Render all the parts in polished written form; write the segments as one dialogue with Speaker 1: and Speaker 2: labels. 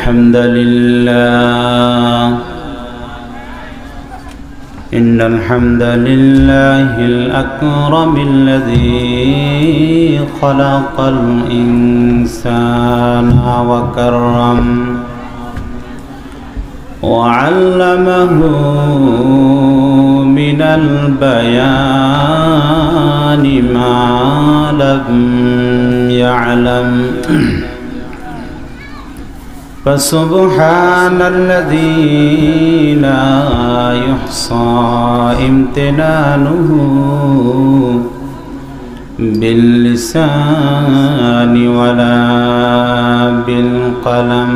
Speaker 1: الحمد لله إن الحمد لله الأكرم الذي خلق الإنسان وكرم وعلمه من البيان ما لم يعلم فسبحان الذي لا يحصى امتنانه باللسان ولا بالقلم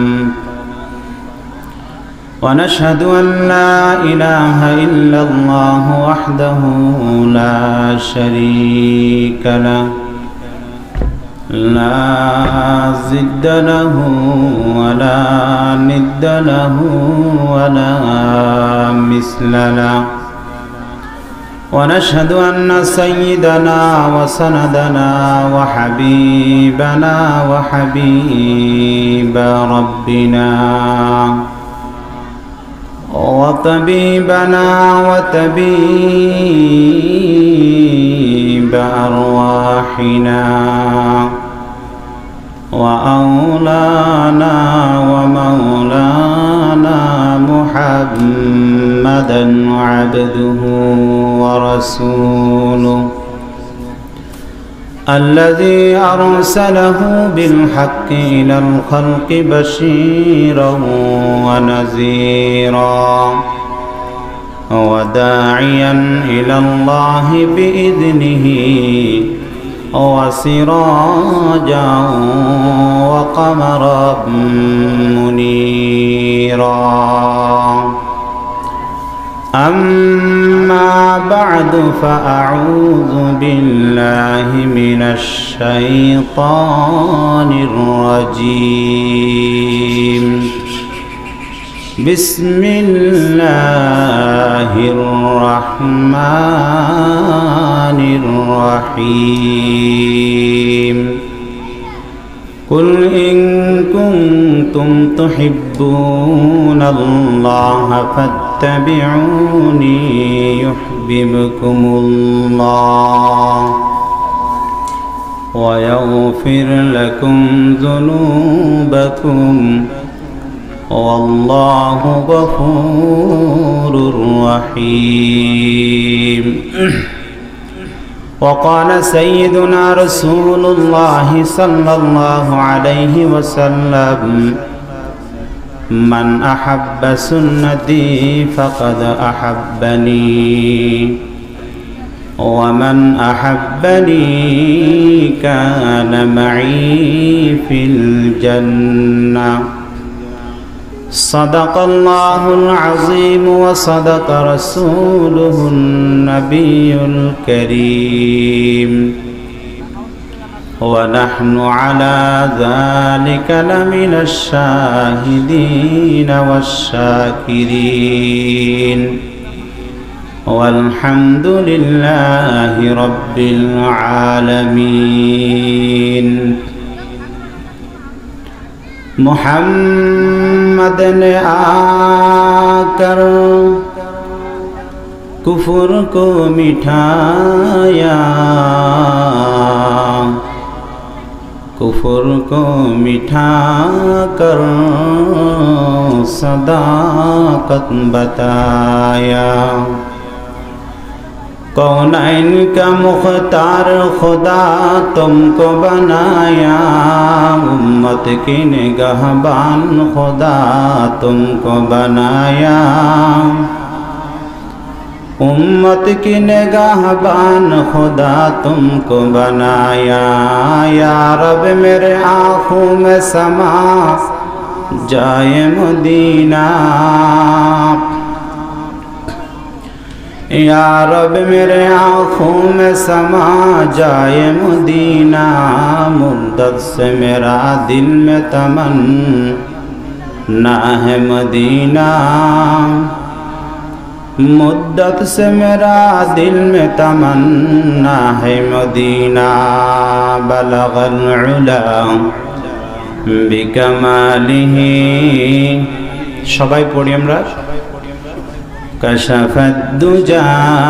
Speaker 1: ونشهد أن لا إله إلا الله وحده لا شريك له لا ضد له ولا ند له ولا مثل له ونشهد أن سيدنا وسندنا وحبيبنا وحبيب ربنا وطبيبنا وطبيب أرواحنا وأولانا ومولانا محمدا عبده ورسوله الذي أرسله بالحق إلى الخلق بشيرا ونذيرا وداعيا إلى الله بإذنه وسراجا وقمرا منيرا أما بعد فأعوذ بالله من الشيطان الرجيم بسم الله الرحمن الرحيم قل إن كنتم تحبون الله فاتبعوني يحببكم الله ويغفر لكم ذنوبكم والله غفور رحيم وقال سيدنا رسول الله صلى الله عليه وسلم من أحب سنتي فقد أحبني ومن أحبني كان معي في الجنة صدق الله العظيم وصدق رسوله النبي الكريم ونحن على ذلك لمن الشاهدين والشاكرين والحمد لله رب العالمين मोहम्मद ने आकर कुफर को मिठाया कुफर को मिठा कर सदाकत बताया कौनैन का मुख्तार खुदा तुमको बनाया उम्मत की निगहबान खुदा तुमको बनाया उम्मत की निगहबान खुदा तुमको बनाया या रब मेरे आँखों में समा जाए मदीना या रब मेरे आँखों में समा जाए मदीना मुद्दत से मेरा दिल में तमन्ना है मदीना मुद्दत से मेरा दिल में तमन्ना है मदीना बलगल उला বিকামালিহি সবাই পড়ি আমরা কাশাফাদ দুজা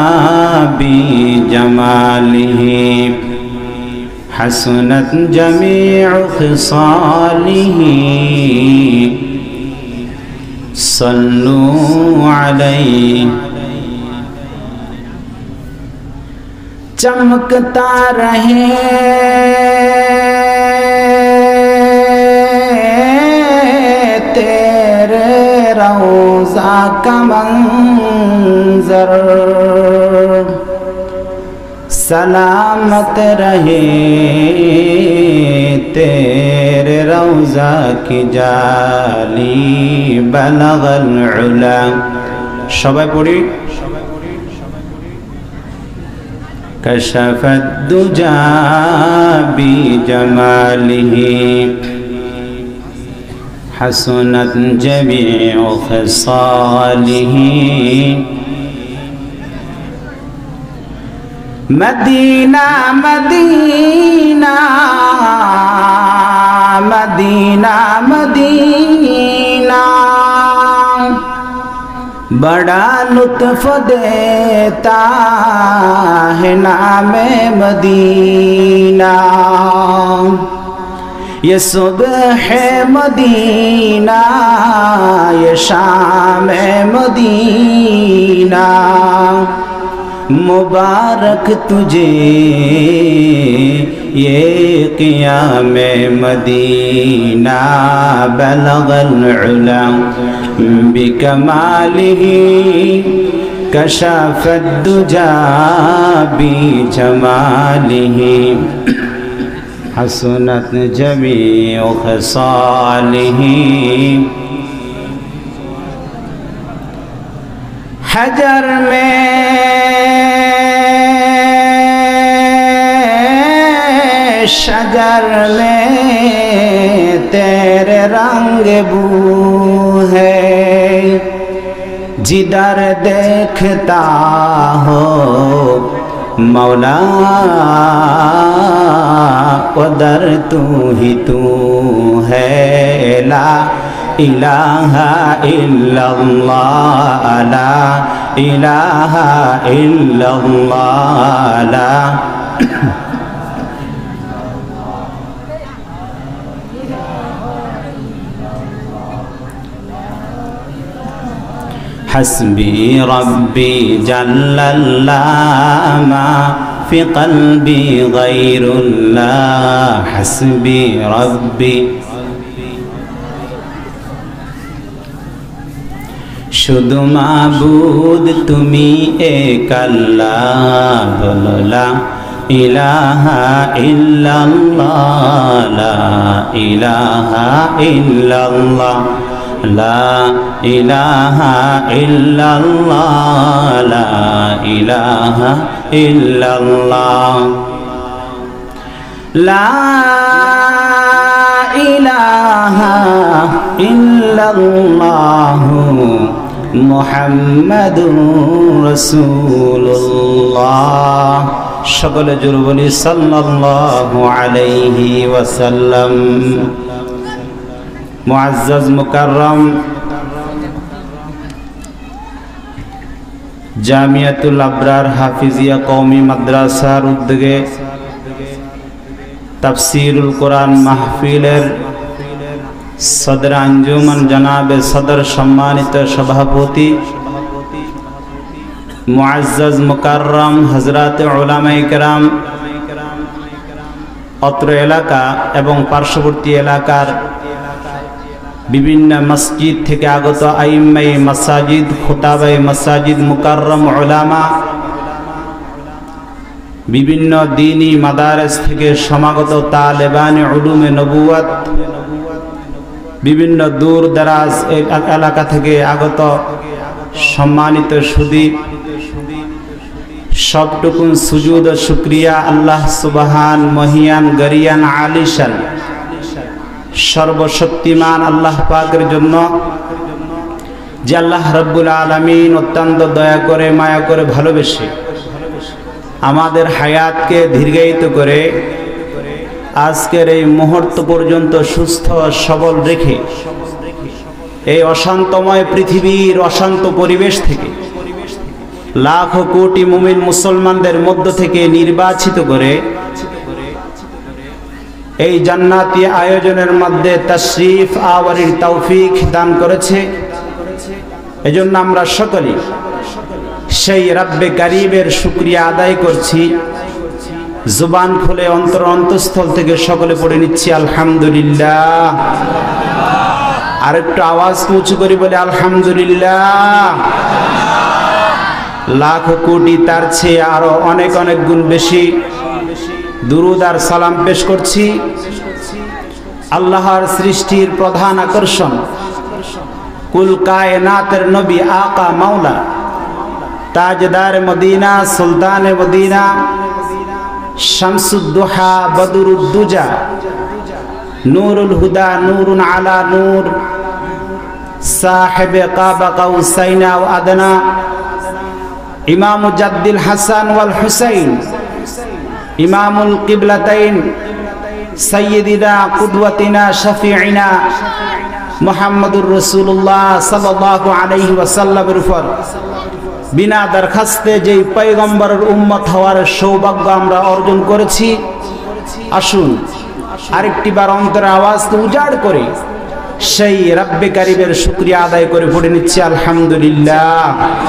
Speaker 1: বিজামালিহি হাসনাত জামিউ খিসালিহি সল্লু আলাইহি चमकता रहे तेरे रौज़ा का मंज़र सलामत रहे तेरे रौज़ा की जाली बलगल उला सबाई पढ़ी कशफत दुजा बिजमालिही हसनत जमीउ खसालिही मदीना मदीना मदीना मदीना बड़ा लुत्फ देता है नामे मदीना ये सुबह है मदीना ये शाम है मदीना मुबारक तुझे ये क़ियाम मदीना बलगल उला बिकमालिही कशफत दुजा बिजमालिही हसनत जमीउ खसालिही हजर में शजर में तेरे रंग बू है जिधर देखता हो मौला उधर तू ही तू है ला इलाहा इल्लल्लाह ला इलाहा इल्लल्लाह ला हस्बी रब्बी जल्लल्लाह मा फी क़ल्बी गैरुल्लाह हस्बी रब्बी शुद्ध माबूद तुमी एक अल्लाह बोलो ला इलाहा इल्लल्लाह ला इलाहा इल्लल्लाह ला इलाहा इल्लल्लाह ला इलाहा इल्लल्लाह ला इलाहा इल्लल्लाह मुहम्मदुर रसूलुल्लाह सकले जुड़ बोली सल्लल्लाहु अलैहि वसल्लम। मुअज़्ज़ज़ मुकर्रम जामियातुल अब्रार हाफिजिया कौमी मद्रासार उद्योगे तफसीरुल कुरान महफिलेर सदर अंजुमन जनाबे सदर सम्मानित सभापति मुअज़्ज़ज़ मुकर्रम हजरत उलामाए किराम अत्र एलाका एवं पार्श्ववर्ती एलाकार विभिन्न मस्जिद থেকে আগত আইম্মাই মাসাজিদ খুতাবায়ে মাসাজিদ মুকাররম উলামা বিভিন্ন দ্বীনি মাদারিস থেকে সমাগত তালেবানে উলুমে নবুয়ত বিভিন্ন দূর দরাজ এলাকা থেকে আগত সম্মানিত সুধী सबटुकुन सुजूद और शुक्रिया अल्लाह सुबहान महियान गरियान आलिशान सर्वशक्तिमान अल्लाह पाकेर जन्य जे अल्लाह रब्बुल आलामीन अत्यंत दया करे माया करे भालोबेसे आमादेर हायात के दीर्घायित करे আজকের এই মুহূর্ত পর্যন্ত সুস্থ সবল রেখে এই অশান্তময় পৃথিবীর অশান্ত পরিবেশ থেকে লাখ কোটি মুমিন মুসলমানদের মধ্য থেকে নির্বাচিত করে এই জান্নাতি আয়োজনের মধ্যে তাশরীফ আওয়ারির তৌফিক দান করেছে। এজন্য আমরা সকলে সেই রব্বে কারীমের শুকরিয়া আদায় করছি। জুবান খুলে অন্তরস্থল থেকে সকলে পড়ে নিচ্ছি আলহামদুলিল্লাহ। আরেকটু আওয়াজ উঁচু করে বলে আলহামদুলিল্লাহ। লাখ কোটি তার চেয়ে আরো অনেক অনেক গুণ বেশি দুরুদ আর সালাম পেশ করছি আল্লাহর সৃষ্টির প্রধান আকর্ষণ কুল কায়নাতের নবী আকা মাওলা তাজদার মদিনা সুলতানে মদিনা শামসুদ্দোহা বদরুদ্দুজা নূরুল হুদা নূরুন আলা নূর সাহেবে কাবা কাউসাইনা ও আদনা ইমাম জাদ্দিল হাসান ওয়াল হুসাইন ইমামুল কিবলাতাইন সাইয়্যিদিনা কুদওয়াতিনা শাফিঈনা মুহাম্মদুর রাসূলুল্লাহ সাল্লাল্লাহু আলাইহি ওয়াসাল্লামের উপর বিনা দরখাস্তে যেই পয়গম্বরের উম্মত হওয়ার সৌভাগ্য আমরা অর্জন করেছি, আসুন আরেকটি বার অন্তরে আওয়াজ উজাড় করে সেই রব্বে কারীমের শুকরিয়া আদায় করে পড়ে নিচ্ছি আলহামদুলিল্লাহ।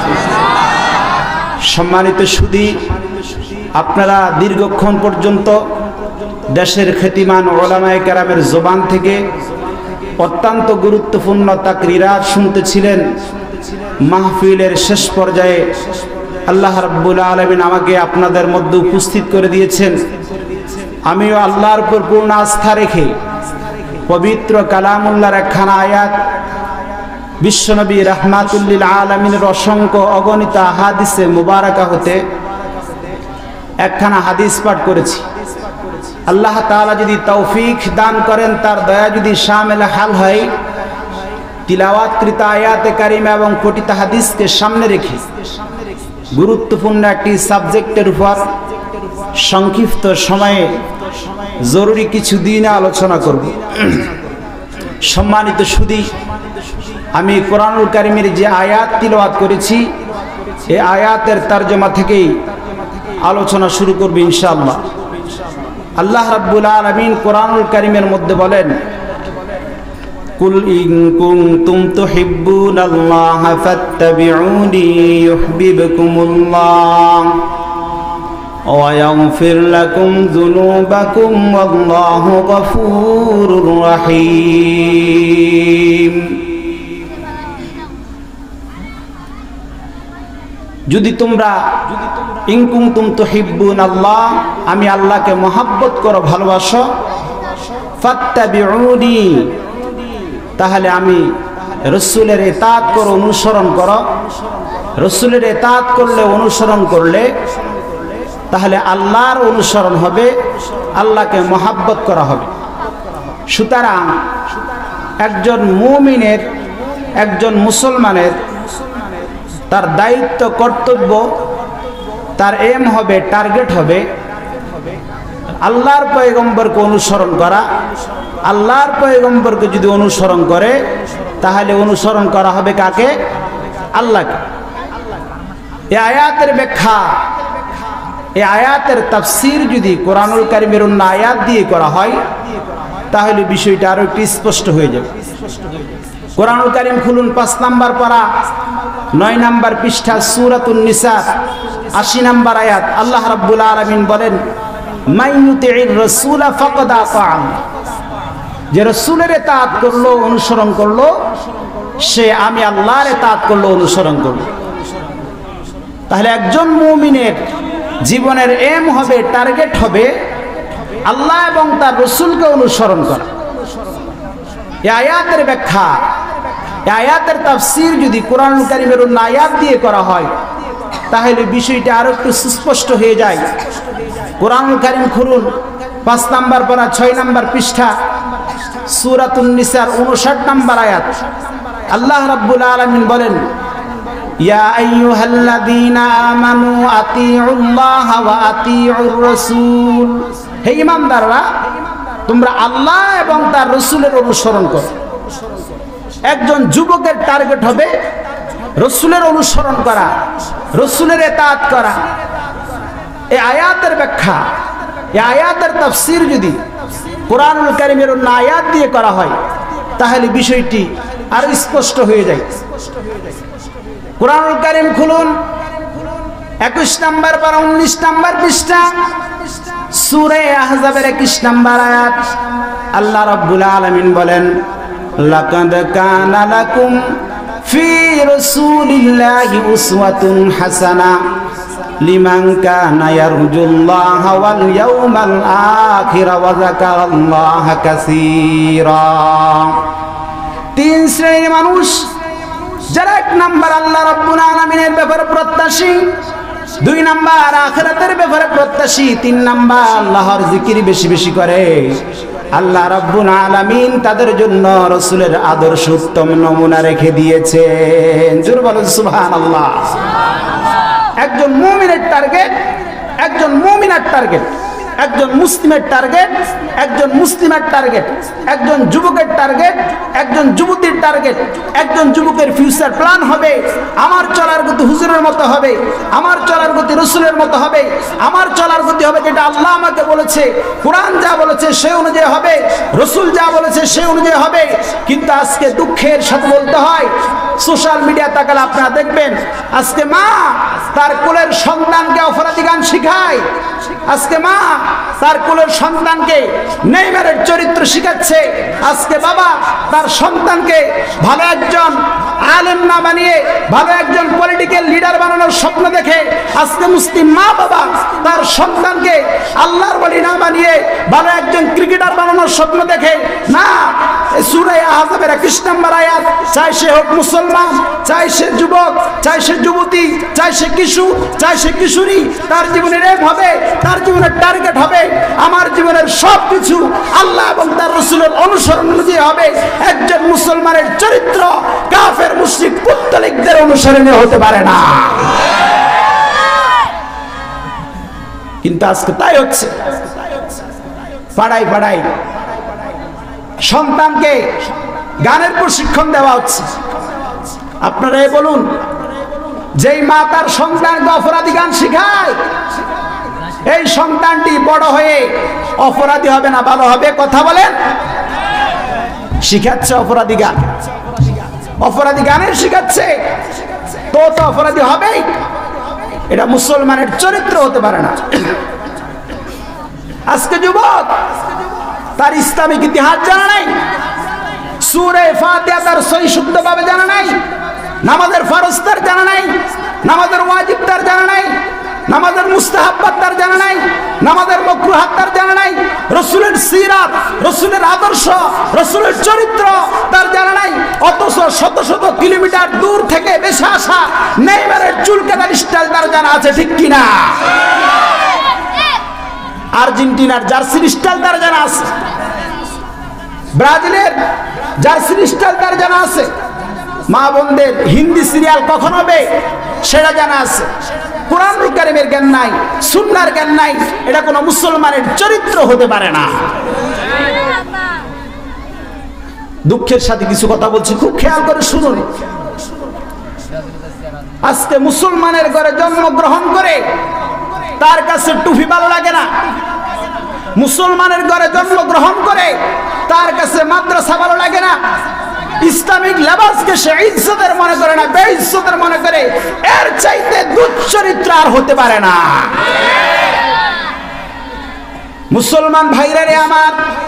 Speaker 1: সম্মানিত সুধী, আপনারা দীর্ঘক্ষণ পর্যন্ত দেশের খ্যাতিমান উলামায়ে কেরামের জবান থেকে অত্যন্ত গুরুত্বপূর্ণ তাকরিরাত শুনতেছিলেন। মাহফিলের শেষ পর্যায়ে আল্লাহ রাব্বুল আলামিন আমাকে আপনাদের মধ্যে উপস্থিত করে দিয়েছেন। আমিও আল্লাহর উপর পূর্ণ আস্থা রেখে পবিত্র কালামুল্লাহর একখানা আয়াত, বিশ্বনবী রাহমাতুল লিল আলামিনের অসংখ্য অগণিত হাদিসে মুবারাকা হতে একখানা হাদিস পাঠ করেছি। আল্লাহ তাআলা যদি তৌফিক দান করেন, তার দয়া যদি শামিল হাল হয়, তিলাওয়াতকৃত আয়াতে কারিমা এবং পঠিত হাদিসকে সামনে রেখে গুরুত্বপূর্ণ একটি সাবজেক্টের উপর সংক্ষিপ্ত সময়ে জরুরি কিছু দিন আলোচনা করব। সম্মানিত সুধী, আমি কোরআনুল কারীমের যে আয়াত তিলাওয়াত করেছি, এই আয়াতের তরজমা থেকেই আলোচনা শুরু করব ইনশাআল্লাহ। আল্লাহ রাব্বুল আলামিন কোরআনুল কারীমের মধ্যে বলেন, কুল ইন কুনতুম তুহিব্বুনাল্লাহা ফাত্তাবিউনি ইউহিব্বুকুমুল্লাহ ওয়া ইয়াগফির লাকুম যুনুবাকুম ওয়াল্লাহু গফুরুর রহিম। যদি তোমরা ইন কুনতুম তুহিব্বুনাল্লাহ, আমি আল্লাহকে মহব্বত করো, ভালোবাসো, ফাত্তাবিউনি, তাহলে আমি রাসূলের ইতাআত করো, অনুসরণ করো। রাসূলের ইতাআত করলে, অনুসরণ করলে তাহলে আল্লাহর অনুসরণ হবে, আল্লাহকে মহব্বত করা হবে। সুতরাং একজন মুমিনের, একজন মুসলমানের তার দায়িত্ব, কর্তব্য, তার এম হবে, টার্গেট হবে আল্লাহর পয়গম্বরকে অনুসরণ করা। আল্লাহর পয়গম্বরকে যদি অনুসরণ করে, তাহলে অনুসরণ করা হবে কাকে? আল্লাহকে। এই আয়াতের ব্যাখ্যা, এই আয়াতের তাফসীর যদি কোরআনুল কারীমের অন্য আয়াত দিয়ে করা হয়, তাহলে বিষয়টা আরো একটু স্পষ্ট হয়ে যাবে। কোরআনুল কারীম খুলুন, 5 নম্বর পারা 9 নম্বর পৃষ্ঠা, সূরাতুন নিসা 80 নম্বর আয়াত। আল্লাহ রাব্বুল আলামিন বলেন, মাইয়ুতির রাসূলা ফাকাদ আতা, যে রাসূলের ইতাআত করলো, অনুসরণ করলো, সে আমি আল্লাহর ইতাআত করলো, অনুসরণ করলো। তাহলে একজন মুমিনের জীবনের এম হবে, টার্গেট হবে আল্লাহ এবং তার রাসূলকে অনুসরণ করা। এই আয়াতের ব্যাখ্যা, এই আয়াতের তাফসীর যদি কোরআনুল কারীমের অন্য আয়াত দিয়ে করা হয়, তাহলে বিষয়টা আরো একটু সুস্পষ্ট হয়ে যায়। কোরআনুল কারীম খুলুন, 5 নম্বর পারা 6 নম্বর পৃষ্ঠা, সূরাতুন নিসার 59 নম্বর আয়াত। আল্লাহ রাব্বুল আলামিন বলেন, ইয়া আইয়ুহাল্লাযীনা আমানু আতিউল্লাহা ওয়া আতিউর রাসূল, হে ঈমানদাররা তোমরা আল্লাহ এবং তার রাসূলের অনুসরণ করো। একজন যুবকের টার্গেট হবে রাসূলের অনুসরণ করা, রাসূলের ইতাআত করা। এই আয়াতের ব্যাখ্যা, এই আয়াতের তাফসীর যদি কোরআনুল কারীমের অন্য আয়াত দিয়ে করা হয় তাহলে বিষয়টি আরো স্পষ্ট হয়ে যায়। কোরআনুল কারীম খুলুন, 21 নম্বর পারা 19 নম্বর পৃষ্ঠা, সূরা আহজাবের 21 নম্বর আয়াত। আল্লাহ রাব্বুল আলামিন বলেন, লাকাদ কানা লাকুম ফি রাসূলিল্লাহি উসওয়াতুন হাসানা লিমান কানা ইয়ারজুল্লাহা ওয়াল ইয়াউমাল আখির ওয়া যাকারাল্লাহা কাসীরা। তিন শ্রেণীর মানুষ, যারা 1 নাম্বার আল্লাহ রাব্বুল আলামিনের ব্যাপারে প্রত্যাশী, 2 নাম্বার আখিরাতের ব্যাপারে প্রত্যাশী, 3 নাম্বার আল্লাহর জিকির বেশি বেশি করে। আল্লাহ রাব্বুল আলামিন তাদের জন্য রাসূলের আদর্শ উত্তম নমুনা রেখে দিয়েছেন। জোরে বলুন সুবহানাল্লাহ। একজন মুমিনের টার্গেট, একজন মুমিনার টার্গেট, একজন মুসলিমের টার্গেট, একজন মুসলিমের টার্গেট, একজন যুবকের টার্গেট, একজন যুবতীর টার্গেট। একজন যুবকের ফিউচার প্ল্যান হবে আমার চলার গতি হুজুরের মতো হবে, আমার চলার গতি রাসূলের মতো হবে, আমার চলার গতি হবে যেটা আল্লাহ আমাকে বলেছে, কোরআন যা বলেছে সে অনুযায়ী হবে, রাসূল যা বলেছে সে অনুযায়ী হবে। কিন্তু আজকে দুঃখের সাথে বলতে হয়, সোশ্যাল মিডিয়া তাকালে আপনারা দেখবেন আজকে মা তার কোলের সন্তানকে অপরাধী গান শিখায়, আজকে মা তার কোলের সন্তানকে নেইমারের চরিত্র শিখাচ্ছে, আজকে বাবা তার সন্তানকে ভালো একজন আলেম না বানিয়ে ভালো একজন পলিটিক্যাল লিডার বানানোর স্বপ্ন দেখে, আজকে মুসলিম মা বাবা তার সন্তানকে আল্লাহর ওলি না বানিয়ে ভালো একজন ক্রিকেটার বানানোর স্বপ্ন দেখে। না, সূরা আহজাবের 21 নম্বর আয়াত, চাই সে হোক মুসলমান, চাই সে যুবক, চাই সে যুবতী, চাই সে কিশোর, চাই সে কিশোরী, তার জীবনের এম হবে, তার জীবনের টার্গেট হবে আমার জীবনের সবকিছু আল্লাহ এবং তার রাসূলের অনুসরণ অনুযায়ী হবে। একজন মুসলমানের চরিত্র কাফের মুশরিক পুত্তলিকদের অনুসরণে হতে পারে না। কিন্তু আজকে তাই হচ্ছে। পাড়ায় পাড়ায় সন্তানকে গানের প্রশিক্ষণ দেওয়া হচ্ছে। আপনারা বলুন, যেই মা তার সন্তানকে অপরাধী গান শিখায়, এই সন্তানটি বড় হয়ে অপরাধী হবে না ভালো হবে? কথা বলেন। শিখাচ্ছে অপরাধী গান, অপরাধী গানের শিখাচ্ছে, তো অপরাধী হবেই। এটা মুসলমানের চরিত্র হতে পারে না। আজকে যুবক তার ইসলামিক ইতিহাস জানা নাই, সূরা ফাতিহা তার সহি শুদ্ধভাবে জানা নাই, নামাজের ফরজ তার জানা নাই, নামাজের ওয়াজিব তার জানা নাই, নামাজের মুস্তাহাব্বাত তার জানা নাই, নামাজের মাকরুহাত তার জানা নাই, রাসূলের সিরাত, রাসূলের আদর্শ, রাসূলের চরিত্র তার জানা নাই। অথচ শত শত কিলোমিটার দূর থেকে বেশি আসা নেইমারের চুলকাতার স্টাইল তার জানা আছে, ঠিক কিনা? আর্জেন্টিনার জার্সির স্টাইল তার জানা আছে, ব্রাজিলের জার্সির স্টাইল তার জানা আছে, মা বোনদের হিন্দি সিরিয়াল কখন হবে সেটা জানা আছে। কোরআনুল কারীমের জ্ঞান নাই, সুন্নাহর জ্ঞান নাই, এটা কোনো মুসলমানের চরিত্র হতে পারে না। দুঃখের সাথে কিছু কথা বলছি, খুব খেয়াল করে শুনুন। আজকে মুসলমানের ঘরে জন্মগ্রহণ করে তার কাছে টুপি ভালো লাগে না, মুসলমানের ঘরে জন্মগ্রহণ করে তার কাছে মাদ্রাসা ভালো লাগে না, ইসলামিক লেবাসকে সে ইজ্জতের মনে করে না, বেইজ্জতের মনে করে। এর চাইতে দুশ্চরিত্র আর হতে পারে না। মুসলমান ভাইরা রে আমার,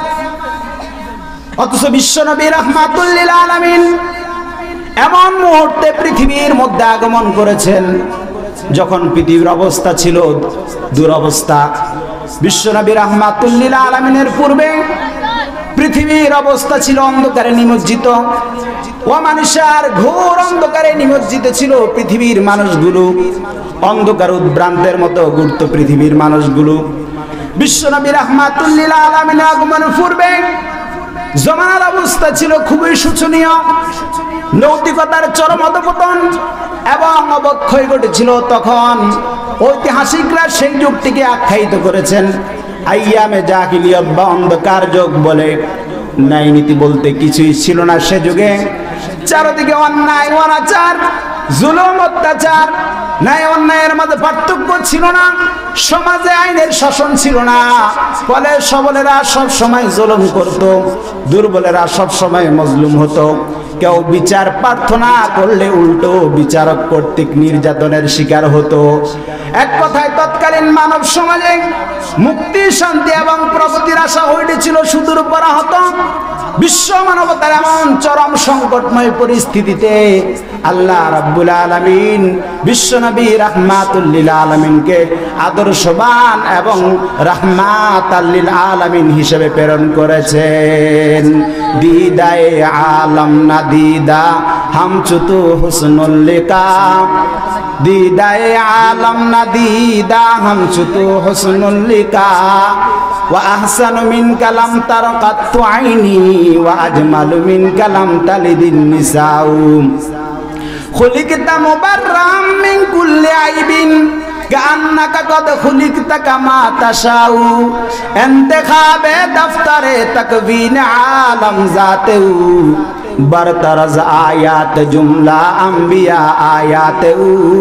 Speaker 1: অথচ বিশ্বনবী রাহমাতুল লিল আলামিন এমন মুহূর্তে পৃথিবীর মধ্যে আগমন করেছেন যখন পৃথিবীর অবস্থা ছিল দুরবস্থা। বিশ্বনবী রাহমাতুল লিল আলামিনের পূর্বে পৃথিবীর অবস্থা ছিল অন্ধকারে নিমজ্জিত, অমানুষার ঘোর অন্ধকারে নিমজ্জিত ছিল পৃথিবীর মানুষগুলো, অন্ধকার উদ্ভ্রান্তের মতো ঘুরত পৃথিবীর মানুষগুলো। বিশ্বনবী রাহমাতুল লিল আলামিনের আগমনের পূর্বে জমানার অবস্থা ছিল খুবই শোচনীয়, নৈতিকতার চরম অধঃপতন এবং অবক্ষয় ঘটেছিল। তখন ঐতিহাসিকরা সেই যুগটিকে আখ্যায়িত করেছেন আইয়ামে জাহিলিয়ত বা অন্ধকার যুগ বলে ন্যায় নীতি বলতে কিছুই ছিল না সে যুগে। চারদিকে অন্যায় অনাচার, জুলুম অত্যাচার, ন্যায় অন্যায়ের মধ্যে পার্থক্য ছিল না, সমাজে আইনের শাসন ছিল না। ফলে সবলেরা সব সময় জুলুম করত, দুর্বলেরা সব সময় মজলুম হতো। কেউ বিচার প্রার্থনা করলে উল্টো বিচারক কর্তৃক নির্যাতনের শিকার হতো। এক কথায় তৎকালীন মানব সমাজে মুক্তি, শান্তি এবং প্রগতির আশা হইতেছিল সুদূর পরাহত। বিশ্ব মানবতার এমন চরম সংকটময় পরিস্থিতিতে আল্লাহ রাব্বুল আলামিন বিশ্বনবী রাহমাতুল লিল আলামিনকে আদর্শবান এবং রাহমাতাল লিল আলামিন হিসেবে প্রেরণ করেছেন। দিদায়ে আলম না দিদা হাম চুতু হুসনুল লিকা, দিদায়ে আলম না দিদা হাম চুতু হুসনুল লিকা, ওয়া আহসানু মিন কালাম তারকাতু আইনি ওয়া আজমালু মিন কালাম তালিদিন নিসাউ, খুলিকতা মুবাররাম মিন কুল্লি আইবিন কান্নাকা কদ খুলিকতা কামা তাশাউ, ইন্তেখাবে দফতরে তাকবীন আলম জাতেউ, বরতরজ আয়াত জুমলা আম্বিয়া আয়াতেউ,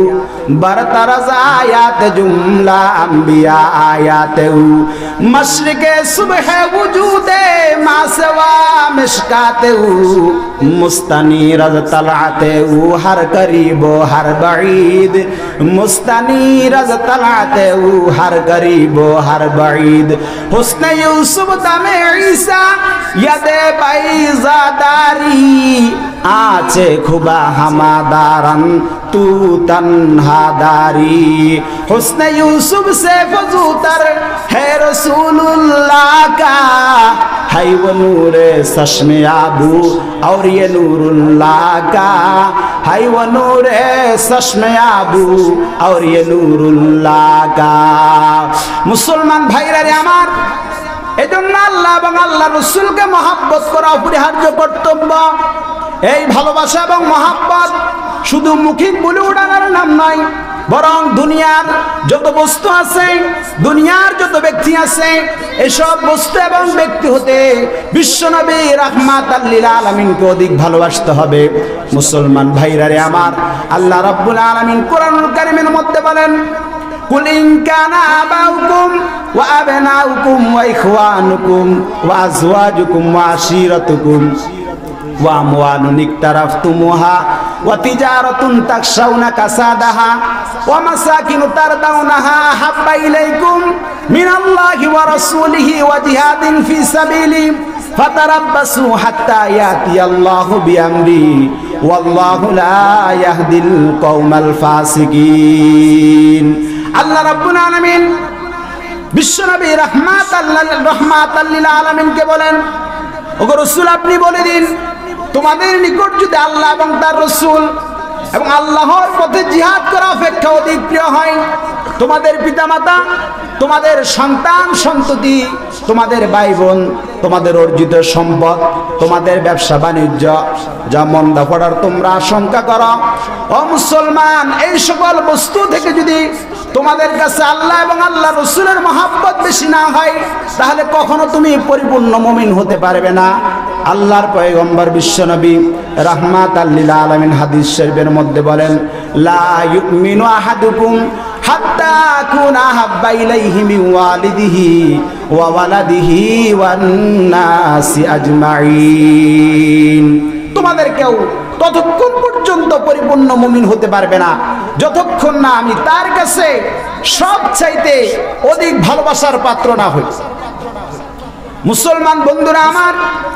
Speaker 1: বরতরজ আয়াত জুমলা আম্বিয়া আয়াতেউ, মশরিকে সুবহ वजूदे मासवा मिशकातेउ, मुस्तानीरज तलातेउ हर करीबो हर बईद, मुस्तानीरज तलातेउ हर करीबो हर बईद, हुस्न यूसुफ दमे ईसा यदे बैज़ादारी, आचे खुबा हमादारन तू तन्हादारी, हुस्न यूसुफ से फजूतर है रसूलुल्लाह का, है वो नूरे चश्मे आबू और ये नूरुल्लाह का, है वो नूरे चश्मे आबू और ये नूरुल्लाह का। मुसलमान भाईरा रे आमार, এজন্য আল্লাহ এবং আল্লাহ রাসূলকে মহব্বত করা অপরিহার্য কর্তব্য। এই ভালোবাসা এবং মহব্বত শুধু মুখিক বলে ওঠানোর নাম নয়, বরং দুনিয়ার যত বস্তু আছে, দুনিয়ার যত ব্যক্তি আছে, এসব বস্তু এবং ব্যক্তি হতে বিশ্বনবী রাহমাতাল লিল আলামিনকে অধিক ভালোবাসতে হবে। মুসলমান ভাইরা রে আমার, আল্লাহ রাব্বুল আলামিন কোরআনুল কারীমের মধ্যে বলেন, কুল ইন কানা আবাউকুম ওয়া আবনাউকুম ওয়া ইখওয়ানুকুম ওয়া আজওয়াজুকুম ওয়া আশীরাতুকুম ওয়া আমওয়ালুন ইকতারাফতুমুহা ওয়া তিজারাতুন তাখশাউনা কাসাদাহা ওয়া মাসাকিনু তারদাউনাহা হাব্বা ইলাইকুম মিনাল্লাহি ওয়া রাসূলিহি ওয়া জিহাদিন ফি সাবিলি ফাতারাব্বাসু হাত্তা ইয়াতিয়াল্লাহু বিআমরি ওয়াল্লাহু লা ইয়াহদিল কওমাল ফাসিকিন। আল্লাহ রাব্বুল আলামিন বিশ্বনবী রাহমাতাল লিল আলামিনকে বলেন, ওগো রাসূল আপনি বলে দিন, তোমাদের নিকট যদি আল্লাহ এবং তার রাসূল এবং আল্লাহর পথে জিহাদ করা অপেক্ষা অধিক প্রিয় হয়, তোমাদের পিতামাতা, তোমাদের সন্তান সন্ততি, তোমাদের ভাই বোন, তোমাদের অর্জিত সম্পদ, তোমাদের ব্যবসা বাণিজ্য যা মন্দা পড়ার তোমরা আশঙ্কা করো, ও মুসলমান, এই সকল বস্তু থেকে যদি তোমাদের কাছে আল্লাহ এবং আল্লাহ রাসূলের মহব্বত বেশি না হয়, তাহলে কখনো তুমি পরিপূর্ণ মুমিন হতে পারবে না। আল্লাহর পয়গম্বর বিশ্বনবী রাহমাতাল লিল আলামিন হাদিস শরীফের মধ্যে বলেন, লা ইউমিনু আহাদুকুম হাত্তা আকুনা আহাব্বা ইলাইহি মিন ওয়ালিদিহি ওয়া ওয়ালাদিহি ওয়ান নাসি আজমাইন। তোমাদের কেউ ততক্ষণ পর্যন্ত পরিপূর্ণ মুমিন হতে পারবে না যতক্ষণ না আমি তার কাছে সবচাইতে অধিক ভালোবাসার পাত্র না হই। মুসলমান বন্ধুরা আমার,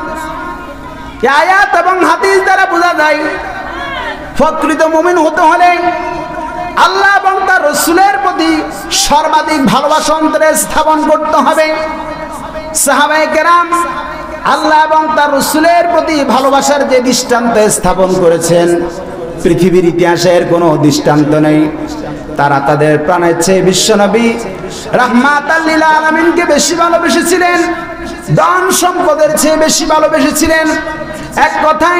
Speaker 1: এই আয়াত এবং হাদিস দ্বারা বোঝা যায় প্রকৃত মুমিন হতে হলে আল্লাহ এবং তার রাসূলের প্রতি সর্বাধিক ভালোবাসা অন্তরে স্থাপন করতে হবে। সাহাবায়ে কেরাম আল্লাহ এবং তার রাসূলের প্রতি ভালোবাসার যে দৃষ্টান্ত স্থাপন করেছেন, পৃথিবীর ইতিহাসের কোনো দৃষ্টান্ত নেই। তারা তাদের প্রাণের চেয়ে বিশ্বনবী রাহমাতাল লিল আলামিনকে বেশি ভালোবেসেছিলেন, ধন সম্পদের চেয়ে বেশি ভালোবেসেছিলেন। এক কথায়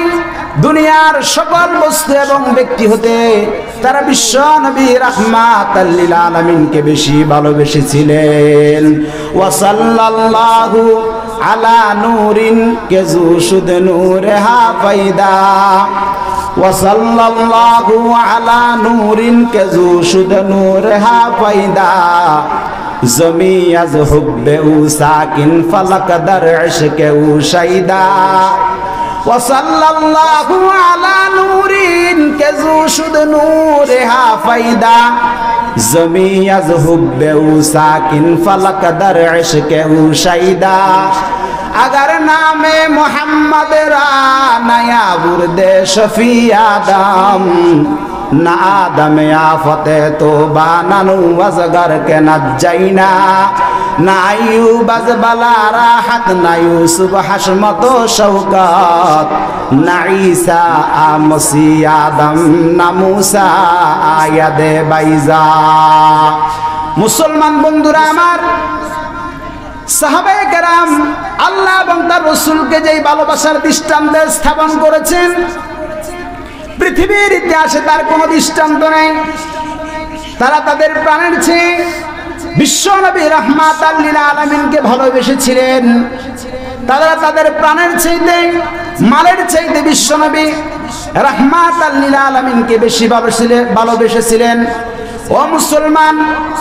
Speaker 1: দুনিয়ার সকল বস্তু এবং ব্যক্তি হতে তারা বিশ্ব নবী রাহমাতাল লিল আলামিনকে বেশি ভালোবেসেছিলেন। ওয়া সাল্লাল্লাহু আলা নূরিন কেজু শুদ নূরে হাফাইদা, ওয়া সাল্লাল্লাহু আলা নূরিন কেজু শুদ নূরে হাফাইদা, জমি আজ হুব্বে উ সাকিন ফালাক দার ইশকে উ শাইদা, ওয়া সাল্লাল্লাহু আলা নূরিন কেজু শুদ নূরে হাফাইদা, জমি আজ হুব্বে উ সাকিন ফালাক দার ইশকে উ শাইদা, अगर नामे मोहम्मद रा नया बुर्दे शफी आदम, न आदम आफते तो बाननु वजगर के न जाइना, न आयूब अज बला राहत, न यूसुफ हशमत शौकत, न ईसा मसी आदम, न मूसा आयदे बैजा। मुसलमान बंधुरा आमार, সাহাবায়ে কেরাম আল্লাহ এবং তার রাসূলকে যেই ভালোবাসার দৃষ্টান্ত স্থাপন করেছেন, পৃথিবীর ইতিহাসে তার কোনো দৃষ্টান্ত নেই। তারা তাদের প্রাণের চেয়ে বিশ্ব নবী রাহমাতাল লিল আলামিনকে ভালোবেসেছিলেন। তারা তাদের প্রাণের চাইতে মালের চাইতে বিশ্ব নবী রাহমাতাল লিল আলামিনকে বেশি ভালোবেসেছিলেন। ও মুসলমান,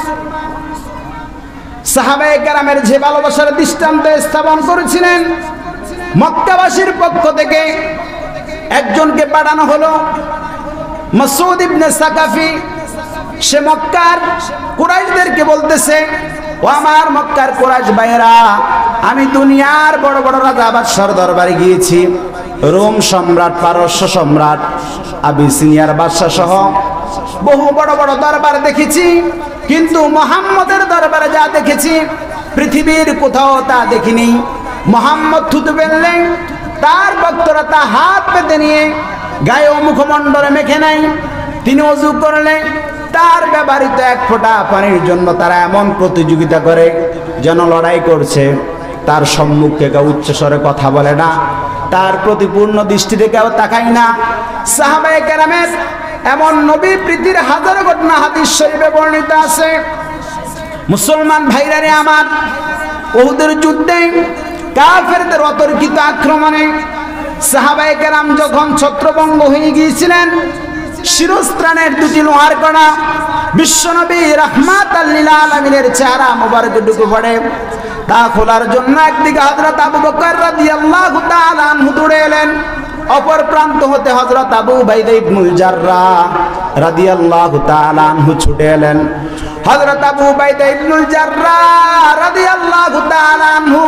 Speaker 1: সাহাবায়ে কেরামের যে ভালোবাসার দৃষ্টান্ত স্থাপন করেছিলেন, মক্কাবাসীর পক্ষ থেকে একজনকে পাঠানো হলো, মাসউদ ইবনে সাকাফি। সে মক্কার কুরাইশদেরকে বলতেছে, ও আমার মক্কার কুরাইশ ভাইয়েরা, আমি দুনিয়ার বড় বড় রাজা বাদশার দরবারে গিয়েছি। রোম সম্রাট, পারস্য সম্রাট, আবিসিনিয়ার বাদশা সহ বহু বড় বড় দরবার দেখেছি, কিন্তু মুহাম্মদের দরবারে যা দেখেছি পৃথিবীর কোথাও তা দেখিনি। মুহাম্মদ থুতু ফেললেন, তার ভক্তরা তা হাত পেতে নিয়ে গায়ে ও মুখমণ্ডলে মেখে নাই। তিনি ওযু করলেন, তার ব্যবহৃত এক ফোঁটা পানির জন্য তারা এমন প্রতিযোগিতা করে যেন লড়াই করছে। তার সম্মুখে কেউ উচ্চস্বরে কথা বলে না, তার প্রতি পূর্ণ দৃষ্টিতে কেউ তাকায় না। সাহাবায়ে কেরামের এমন নবী প্রীতির হাজারো ঘটনা হাদিস শরীফে বর্ণিত আছে। মুসলমান ভাইরা রে আমার, উহুদের যুদ্ধে কাফেরদের অতর্কিত আক্রমণে সাহাবায়ে কেরাম যখন ছত্রভঙ্গ হয়ে গিয়েছিলেন, শিরস্ত্রাণের দুটি লোহার কণা বিশ্বনবী রাহমাতাল লিল আলামিনের চেহারা মোবারকে ঢুকে পড়ে। তা খোলার জন্য একদিকে হযরত আবু বকর রাদিয়াল্লাহু তাআলা আনহু দৌড়ে এলেন, অপর প্রান্ত হতে হযরত আবু উবাইদা ইবনুল জাররাহ রাদিয়াল্লাহু তাআলা আনহু ছুটে এলেন। হযরত আবু উবাইদা ইবনুল জাররাহ রাদিয়াল্লাহু তাআলা আনহু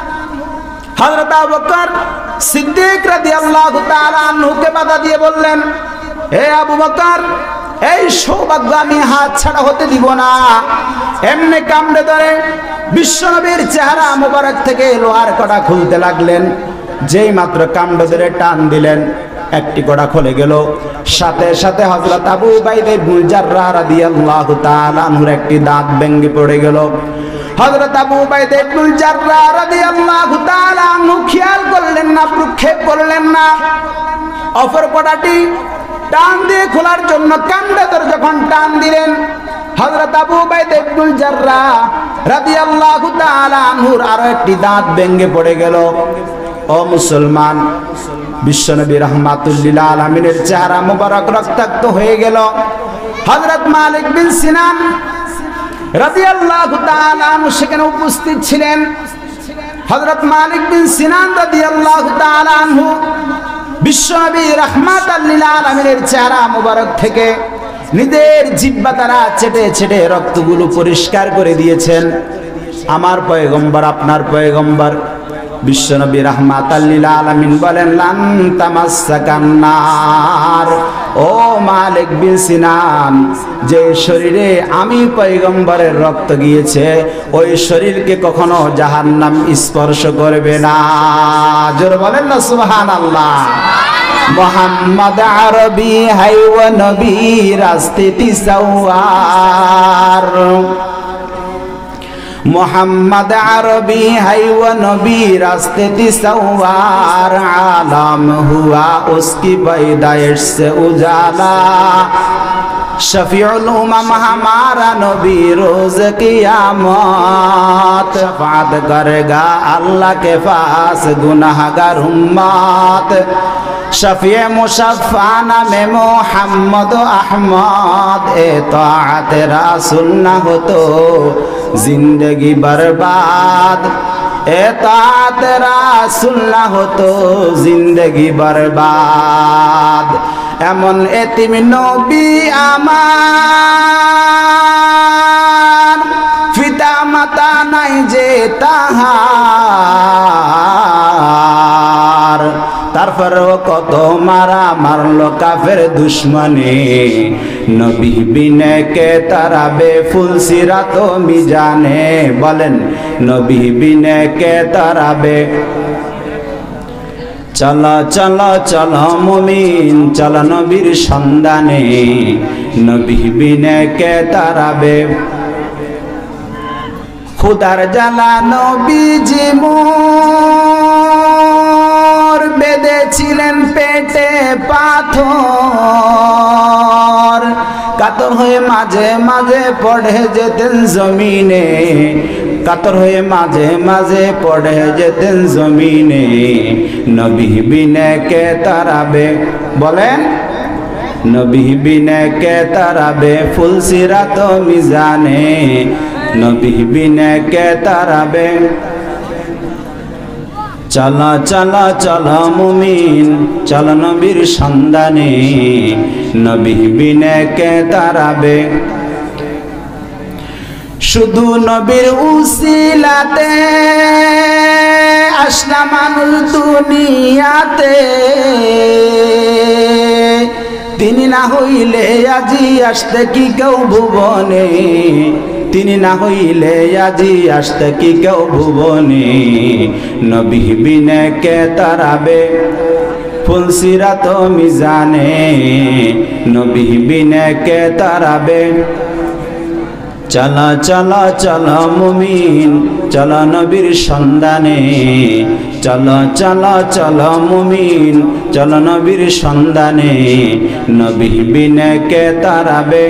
Speaker 1: হযরত আবু বকর সিদ্দিক রাদিয়াল্লাহু তাআলা আনহুকে বাধা দিয়ে বললেন, হে আবু বকর, এই সৌভাগ্য আমি হাত ছাড়া হতে দিব না। এমনি কামড়ে ধরে বিশ্বনবীর চেহারা মোবারক থেকে লোহার কড়া খুলতে লাগলেন। যেই মাত্র কামড়ে ধরে টান দিলেন, একটি কড়া খুলে গেল। সাথে সাথে হযরত আবু উবাইদা ইবনুল জাররাহ রাদিয়াল্লাহু তাআলা আনহুর একটি দাঁত ভেঙে পড়ে গেল। হযরত আবু উবাইদা ইবনুল জাররাহ রাদিয়াল্লাহু তাআলা আনহু খেয়াল করলেন না, প্রক্ষেপ করলেন না। অপর কড়াটি টান দিয়ে খোলার জন্য কামড়ে ধরে যখন টান দিলেন, হযরত আবু উবাইদা ইবনুল জাররাহ রাদিয়াল্লাহু তাআলা আনহুর আরো একটি দাঁত ভেঙে পড়ে গেল। ও মুসলমান, বিশ্বনবী রাহমাতুল লিল আলামিনের চেহারা মোবারক রক্তাক্ত হয়ে গেল। হযরত মালিক বিন সিনান রাদিয়াল্লাহু তাআলা আনহু সেখানে উপস্থিত ছিলেন। হযরত মালিক বিন সিনান রাদিয়াল্লাহু তাআলা আনহু বিশ্বনবী রাহমাতুল লিল আলামিনের চেহারা মোবারক থেকে নিজের জিহ্বা দ্বারা চেটে চেটে রক্তগুলো পরিষ্কার করে দিয়েছেন। আমার পয়গম্বর, আপনার পয়গম্বর বিশ্বনবী রাহমাতুল লিল আলামিন বলেন, লান তামাসসাকান নার, ও মালিক বিন সিনান, যে শরীরে আমি পয়গম্বরের রক্ত গিয়েছে ওই শরীরকে কখনো জাহান্নাম স্পর্শ করবে না। জোরে বলেন না সুবহানাল্লাহ। মোহাম্মদ আরবি হাইওয়া নবী রাস্তে তিসাওয়ার, मोहम्मद अरबी है वो नबी रास्ते तिसवार आलम हुआ उसकी पैदाइश से उजाला शफीउल उम्म हमारा नबी रोज क़यामत शफ़ाअत करेगा अल्लाह के पास गुनाहगार उम्मत शफ़ीए मुशफ़्फ़ाना में मोहम्मद अहमद इताअत रसूल न हो तो जिंदगी बर्बाद इताअत रसूल न हो तो जिंदगी बर्बाद एमन एतिम नबी आमार पिता माता नाई जे ताहार तारपरेও কত মারা মারলো কাফের দুশমনে নবী বিনে কে তারাবে ফুলসিরাত মিজানে বলেন নবী বিনে কে তারাবে चलो चलो चलो मुमिन चलो नबीर सन्धाने नबी बिने के ताराबे खुदार जाला नबीजी मोर बेधेছিলেন पेटे पाथर कातर হয়ে মাঝে মাঝে পড়ে যেতেন জমিনে कातर हुए माझे माझे पड़े जेतें जमीने नबी बिने के ताराबे बोलें नबी बिने के ताराबे फुलसिरात मिजाने नबी बिने के ताराबे चलो चलो चलो मुमिन चलो नबीर सन्धाने नबी बिने के ताराबे शुधु नबीर उसिलाते आसला मानुष दुनियाते तिनी ना हইলে আজি আসতে কি কেউ ভুবনে तिनी ना हইলে আজি আসতে কি কেউ ভুবনে নবী বিনে কে তারাবে ফুলসিরাত মিজানে নবী বিনে কে তারাবে चलो चलो चलो मुमिन चलो नबीर सन्धाने चलो चलो चलो मुमिन चलो नबीर सन्धाने नबी बिने के ताराबे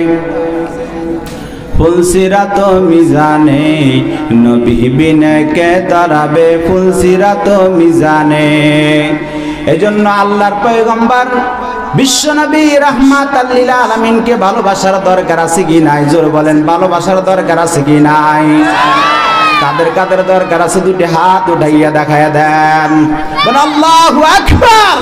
Speaker 1: फुलसिरात मिजाने नबी बिने के ताराबे फुलसिरात मिजाने एजন্য আল্লাহর পয়গম্বর বিশ্ব নবী রাহমাতাল লিল আলামিন কে ভালোবাসার দরকার আছে কি নাই জোর বলেন ভালোবাসার দরকার আছে কি নাই কাদের কাদের দরকার আছে দুটি হাত উঠাইয়া দেখায়া দেন বল আল্লাহু আকবার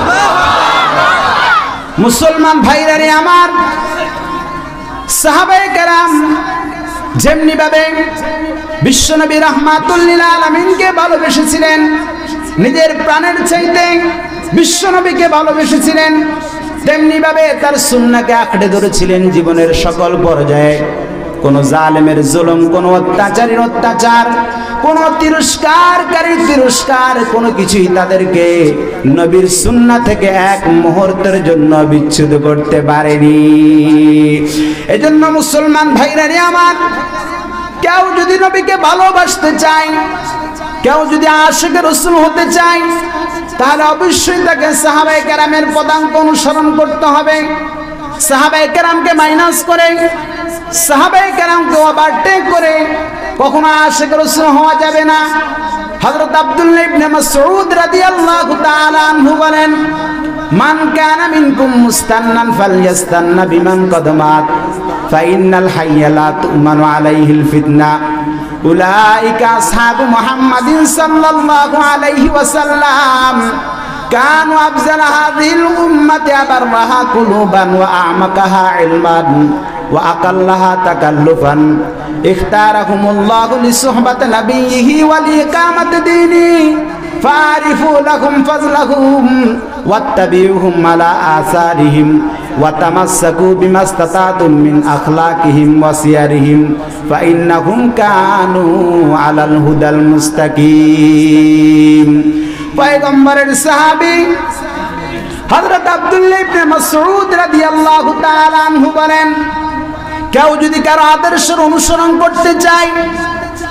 Speaker 1: মুসলমান ভাইরা রে আমার সাহাবায়ে কেরাম যেমনি ভাবে বিশ্ব নবী রাহমাতুল লিল আলামিন কে ভালোবেসেছিলেন নিজের প্রাণের চাইতে বিশ্ব নবীকে ভালোবেসেছিলেন তেমনি ভাবে তার সুন্নাহকে আঁকড়ে ধরেছিলেন জীবনের সকল পর্যায়ে কোন জালেমের জুলুম কোন অত্যাচারীর অত্যাচার কোন তিরস্কারকারীর তিরস্কার কোনো কিছুই তাদেরকে নবীর সুন্নাহ থেকে এক মুহূর্তের জন্য বিচ্যুত করতে পারেনি এজন্য মুসলমান ভাইরা রে আমার কেউ যদি নবীকে ভালোবাসতে চায় কেউ যদি আশিকে রাসূল হতে চায় তাহলে অবশ্যই তাকে সাহাবায়ে কেরামের পদাঙ্ক অনুসরণ করতে হবে সাহাবায়ে কেরামকে মাইনাস করে সাহাবায়ে কেরামকে ওভারটেক করে কখনো আশিক রাসূল হওয়া যাবে না হযরত আব্দুল্লাহ ইবনে মাসউদ রাদিয়াল্লাহু তাআলা আনহু বলেন মান কানা মিনকুম মুস্তান্নান ফালইস্তান্না বিমান কদমাত ফাইন্নাল হাইয়া লা তুমানু আলাইহিল ফিতনা উলাইকা আসহাবু মুহাম্মাদিন সাল্লাল্লাহু আলাইহি ওয়াসাল্লাম কানু আফজাল হাযিহিল উম্মতি আবাররাহা কুলুবান ওয়া আ'মাকাহা ইলমান ওয়া আকাল্লাহা তাকাল্লুফান ইখতারাহুমুল্লাহু লিসুহবাতি নাবিয়্যিহি ওয়া লিইকামাতি দীনিহি ফারিফু লাহুম ফাজলাহুম ওয়াত্তাবিউহুম আলা আসারিহিম وتمسكوا بما استطعتم من أخلاقهم وسيرهم فإنهم كانوا على الهدى المستقيم পয়গম্বরের সাহাবী হযরত আব্দুল্লাহ ইবনে মাসউদ রাদিয়াল্লাহু তাআলা আনহু বলেন কেউ যদি কারো আদর্শের অনুসরণ করতে চায়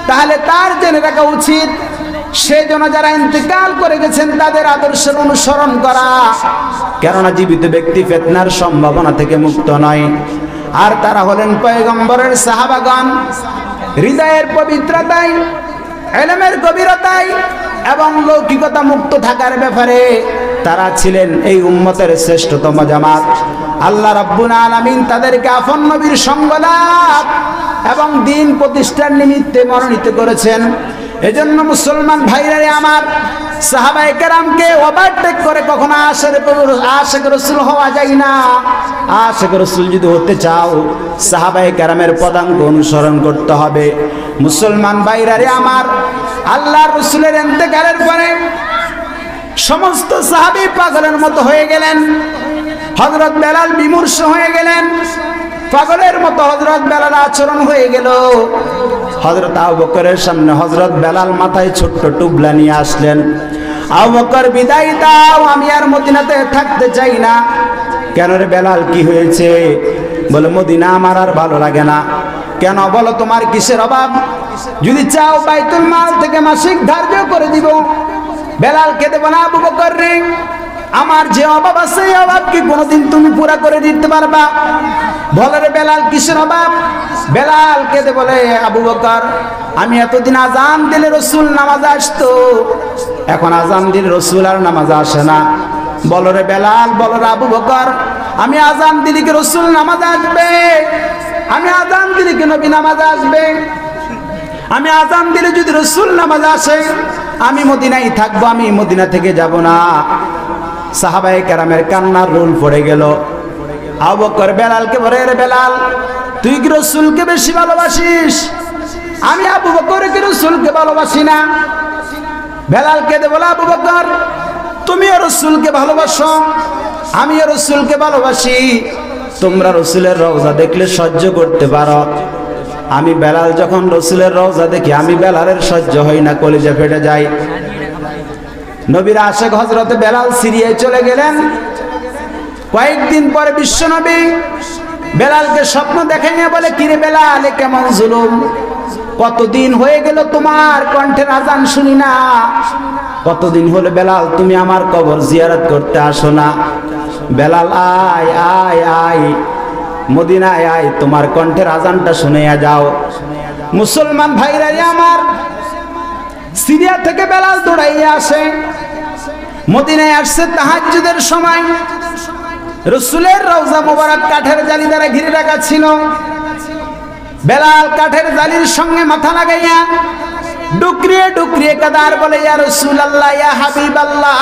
Speaker 1: তাহলে তার জেনে রাখা উচিত সেজন্য যারা ইন্তেকাল করে গেছেন তাদের আদর্শের অনুসরণ করা, কেননা জীবিত ব্যক্তি ফিতনার সম্ভাবনা থেকে মুক্ত নয়। আর তারা হলেন পয়গম্বরের সাহাবাগণ। হৃদয়ের পবিত্রতায়, ইলমের গভীরতায় এবং লৌকিকতা মুক্ত থাকার ব্যাপারে তারা ছিলেন এই উম্মতের শ্রেষ্ঠতম জামাত। আল্লাহ রাব্বুল আলামিন তাদেরকে আপন নবীর সঙ্গ লাভ এবং দ্বীন প্রতিষ্ঠার নিমিত্তে মনোনীত করেছেন। এজন্য মুসলমান ভাইরা আমার, সাহাবায়ে কেরামকে ওভারটেক করে কখনো আশিক রাসূল হওয়া যায় না। আশিক রাসূল যদি হতে চাও সাহাবায়ে কেরামের পদাঙ্ক অনুসরণ করতে হবে। মুসলমান ভাইরা আমার, আল্লাহর রাসূলের ইন্তেকালের পরে সমস্ত সাহাবী পাগলের মতো হয়ে গেলেন। হযরত বেলাল বিমূর্ষ হয়ে গেলেন, পাগলের মতো হযরত বেলাল আচরণ হয়ে গেল। হযরত আবু বকরের সামনে হযরত বেলাল মাথায় ছোট্ট টুবলা নিয়ে আসলেন। আবু বকর, বিদায় দাও, আমি আর মদিনাতে থাকতে চাই না। কেন রে বেলাল, কি হয়েছে? বলে, মদিনা আমার আর ভালো লাগে না। কেন বলো, তোমার কিসের অভাব? যদি চাও বাইতুল মাল থেকে মাসিক ধার্য করে দিব। বেলাল কেঁদে বলে, আবু বকর রে, আমার যে অভাব আছে এই অভাব কি কোনোদিন তুমি পুরা করে দিতে পারবা? বলে, রে বেলাল, কিসের অভাব? বেলাল কেঁদে বলে, আবু বকর, আমি এতদিন আজান দিলে রসুল নামাজে আসতো, এখন আজান দিলে রসুল আর নামাজে আসে না। বলো রে বেলাল, বলো রে আবু বকর, আমি আজান দিলে কি রসুল নামাজে আসবে? আমি আজান দিলে কি নবী নামাজে আসবে? আমি আজান দিলে যদি রসুল নামাজে আসে আমি মদিনায় থাকবো, আমি মদিনা থেকে যাব না। সাহাবায়ে কেরামের কান্নার রোল পড়ে গেল। আবু বকর বেলালকে বলে, রে বেলাল, তুই কি রসুলকে বেশি ভালোবাসিস? আমি আবু বকর কি রসুলকে ভালোবাসি না? বেলাল কেঁদে বলে, আবু বকর, তুমিও রসুলকে ভালোবাসো, আমিও রসুলকে ভালোবাসি। তোমরা রসুলের রওজা দেখলে সহ্য করতে পারো, আমি বেলাল যখন রসুলের রওজা দেখি আমি বেলালের সহ্য হই না, কলিজা ফেটে যায়। নবীর আশিক হযরত বেলাল সিরিয়ায় চলে গেলেন। কয়েকদিন পরে বিশ্বনবী বেলালকে স্বপ্ন দেখে নিয়ে বলে, কিরে বেলাল, এ কেমন জুলুম? কতদিন হয়ে গেল তোমার কণ্ঠের আজান শুনি না। কতদিন হলো বেলাল তুমি আমার কবর জিয়ারত করতে আসো না? বেলাল, আয় আয় আয়, মদিনায় আয়, তোমার কণ্ঠের আজানটা শুনিয়া যাও। মুসলমান ভাইরা আমার, সিরিয়া থেকে বেলাল দৌড়াইয়া আসে, মদিনায় আসছে তাহাজ্জুদের সময়। রসুলের রওজা মোবারক কাঠের জালি দ্বারা ঘিরে রাখা ছিল। বেলাল কাঠের জালির সঙ্গে মাথা লাগাইয়া ডুকরিয়ে ডুকরিয়ে কাদার বলে, ইয়া রাসূলুল্লাহ, ইয়া হাবিবাল্লাহ,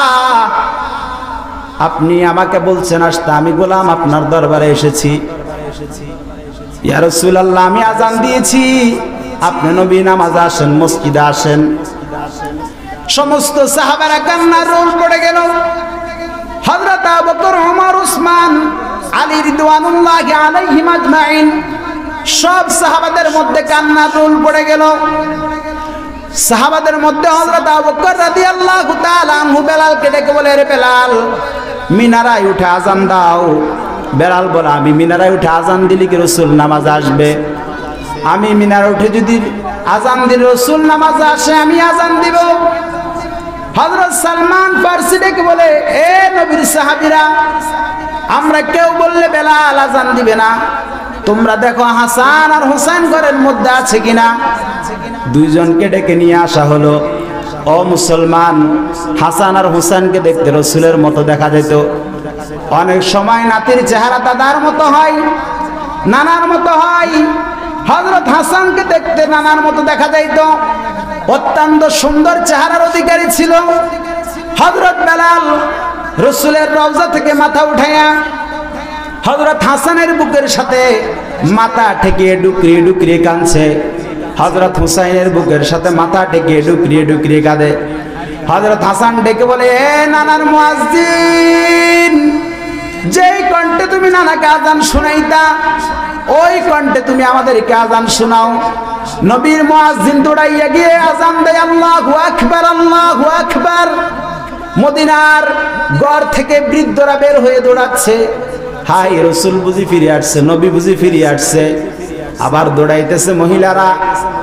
Speaker 1: আপনি আমাকে বলছেন আসতে, আমি গোলাম আপনার দরবারে এসেছি। ইয়া রাসূলুল্লাহ, আমি আজান দিয়েছি, আপনি নবী নামাজে আসেন, মসজিদে আসেন। সমস্ত সাহাবারা কান্নার রোল পড়ে গেল। হযরত আবু বকর, ওমর, উসমান, আলী রিদওয়ানুল্লাহি আলাইহিম আজমাইন, সব সাহাবাদের মধ্যে কান্নার রোল পড়ে গেল। সাহাবাদের মধ্যে হযরত আবু বকর রাদিয়াল্লাহু তাআলা আনহু বেলালকে ডেকে বলে, রে বেলাল, মিনারায় উঠে আজান দাও। বেলাল বলে, আমি মিনারায় উঠে আজান দিলে কি রসুল নামাজ আসবে? আমি মিনারে উঠে যদি আজান দিলে রসুল নামাজ আসে আমি আজান দিব। হযরত সালমান ফারসি ডেকে বলে, এ নবীর সাহাবীরা, আমরা কেউ বললে বেলাল আজান দিবে না, তোমরা দেখো হাসান আর হোসেন ঘরের মধ্যে আছে কিনা। দুইজনকে ডেকে নিয়ে আসা হলো। ও মুসলমান, হাসান আর হোসেনকে দেখতে রসুলের মতো দেখা যেত। অনেক সময় নাতির চেহারা দাদার মতো হয়, নানার মতো হয়। হযরত হাসানকে দেখতে নানার মতো দেখা যাইত, অত্যন্ত সুন্দর চেহারার অধিকারী ছিল। হযরত বেলাল রসুলের রওজা থেকে মাথা উঠাইয়া হযরত হাসানের বুকের সাথে মাথা ঠেকিয়ে ডুকরিয়ে ডুকরিয়ে কাঁদছে। হযরত হুসাইনের বুকের সাথে মাথা ঠেকিয়ে ডুকরিয়ে ডুকরিয়ে কাঁদে। হযরত হাসান ডেকে বলে, এ নানার মুয়াজ্জিন, যেই কণ্ঠে তুমি নানাকে আজান শুনাইতা ওই কণ্ঠে তুমি আমাদেরকে আজান শোনাও। নবীর মুয়াজ্জিন দৌড়াইয়া গিয়ে আজান দেয়, আল্লাহু আকবার, আল্লাহু আকবার। মদিনার গড় থেকে বৃদ্ধরা বের হয়ে দৌড়াচ্ছে। হাই, রসুল বুঝি ফিরে আসছে, নবী বুঝি ফিরে আসছে। আবার দৌড়াইতেছে মহিলারা।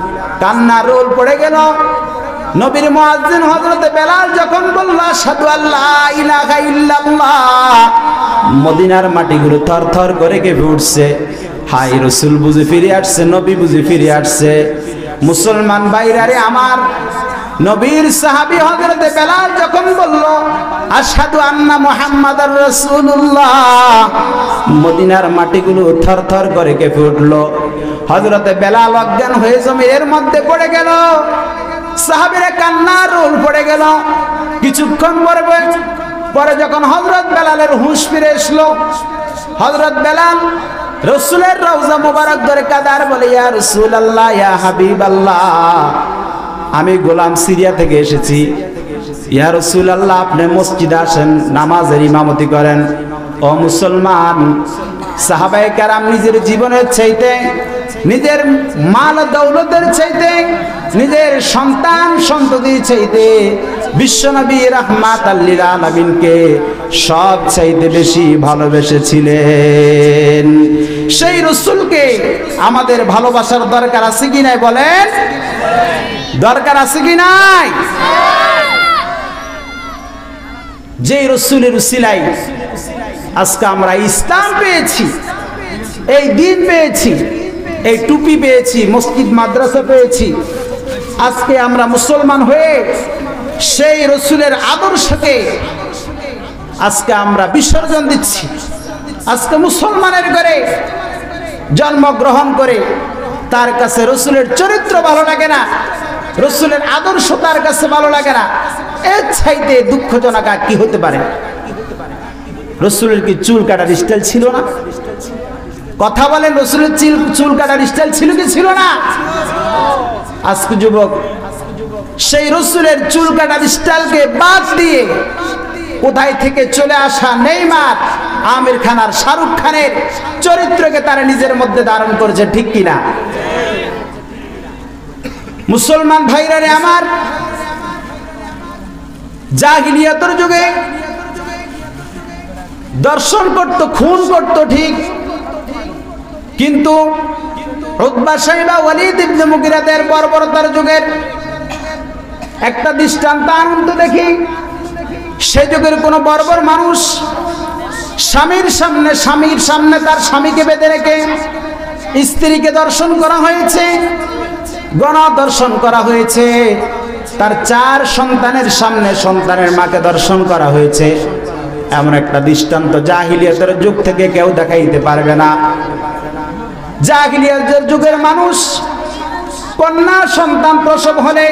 Speaker 1: কান্নার রোল পড়ে গেল। নবীর মুয়াজ্জিন হযরত বেলাল যখন বলল আশহাদু আল্লা ইলাহা ইল্লাল্লাহ, মদিনার মাটিগুলো থরথর করে কেঁপে উঠছে। হাই রাসূল বুঝে ফিরে আসছে, নবী বুঝে ফিরে আসছে। মুসলমান ভাইরা আমার, নবীর সাহাবী হযরত বেলাল যখন বলল আশহাদু আন্না মুহাম্মাদার রাসূলুল্লাহ, মদিনার মাটিগুলো থরথর করে কেঁপে উঠল। হযরত বেলাল অজ্ঞান হয়ে জমির মধ্যে পড়ে গেল। সাহাবীরা কান্নার রোল পড়ে গেল। কিছুক্ষণ পরে যখন হযরত বেলালের হুঁশ ফিরে আসলো, হযরত বেলাল রাসূলের রওজা মোবারক ধরে কাদার বলে ইয়া রাসূলুল্লাহ, ইয়া হাবিবাল্লাহ, আমি গোলাম সিরিয়া থেকে এসেছি। ইয়া রাসূলুল্লাহ, আপনি মসজিদে আসেন, নামাজের ইমামতি করেন। ও মুসলমান, সাহাবায়ে কেরাম নিজের জীবনের চাইতে, নিজের মাল দৌলতের চাইতে, নিজের সন্তান সন্ততির চাইতে বিশ্বনবী রাহমাতাল লিল আলামিনকে সব চাইতে বেশি ভালোবেসেছিলেন। সেই রাসূলকে আমাদের ভালোবাসার দরকার আছে কি নাই বলেন? দরকার আছে কি নাই? যে রাসূলের উসিলায় আজকে আমরা ইসলাম পেয়েছি, এই দিন পেয়েছি, এই টুপি পেয়েছি, মসজিদ মাদ্রাসা পেয়েছি। আজকে আমরা মুসলমান হয়ে সেই রাসূলের আদর্শকে আজকে আমরা বিসর্জন দিচ্ছি। আজকে মুসলমানের ঘরে জন্মগ্রহণ করে তার কাছে রাসূলের চরিত্র ভালো লাগে না, রাসূলের আদর্শ তার কাছে ভালো লাগে না। এর চাইতে দুঃখজনক আর কি হতে পারে? রাসূলের কি চুল কাটার স্টাইল ছিল না? কথা বলেন, রাসূলের চুল কাটার স্টাইল ছিল কি ছিল না? আজকে যুবক সেই রাসূলের চুল কাটার স্টাইলকে বাদ দিয়ে কোথায় থেকে চলে আসা নেইমার, আমির খান আর শাহরুখ খানের চরিত্রকে তারা নিজের মধ্যে ধারণ করেছে, ঠিক কিনা? মুসলমান ভাইরা রে আমার, জাহিলিয়াতের যুগে দর্শন করত, খুন করত ঠিক, কিন্তু উতবা সাইবা ওয়ালিদ ইবনে মুগিরাদের বর্বরতার যুগের একটা দৃষ্টান্ত আনন্দ দেখি। সে যুগের কোন বর্বর মানুষ স্বামীর সামনে তার স্বামীকে বেঁধে রেখে স্ত্রীকে দর্শন করা হয়েছে, গণদর্শন করা হয়েছে, তার 4 সন্তানের সামনে সন্তানের মাকে দর্শন করা হয়েছে। এমন একটা দৃষ্টান্ত জাহিলিয়াতের যুগ থেকে কেউ দেখাইতে পারবে না। জাহিলিয়াতের যুগের মানুষ কন্যা সন্তান প্রসব হলে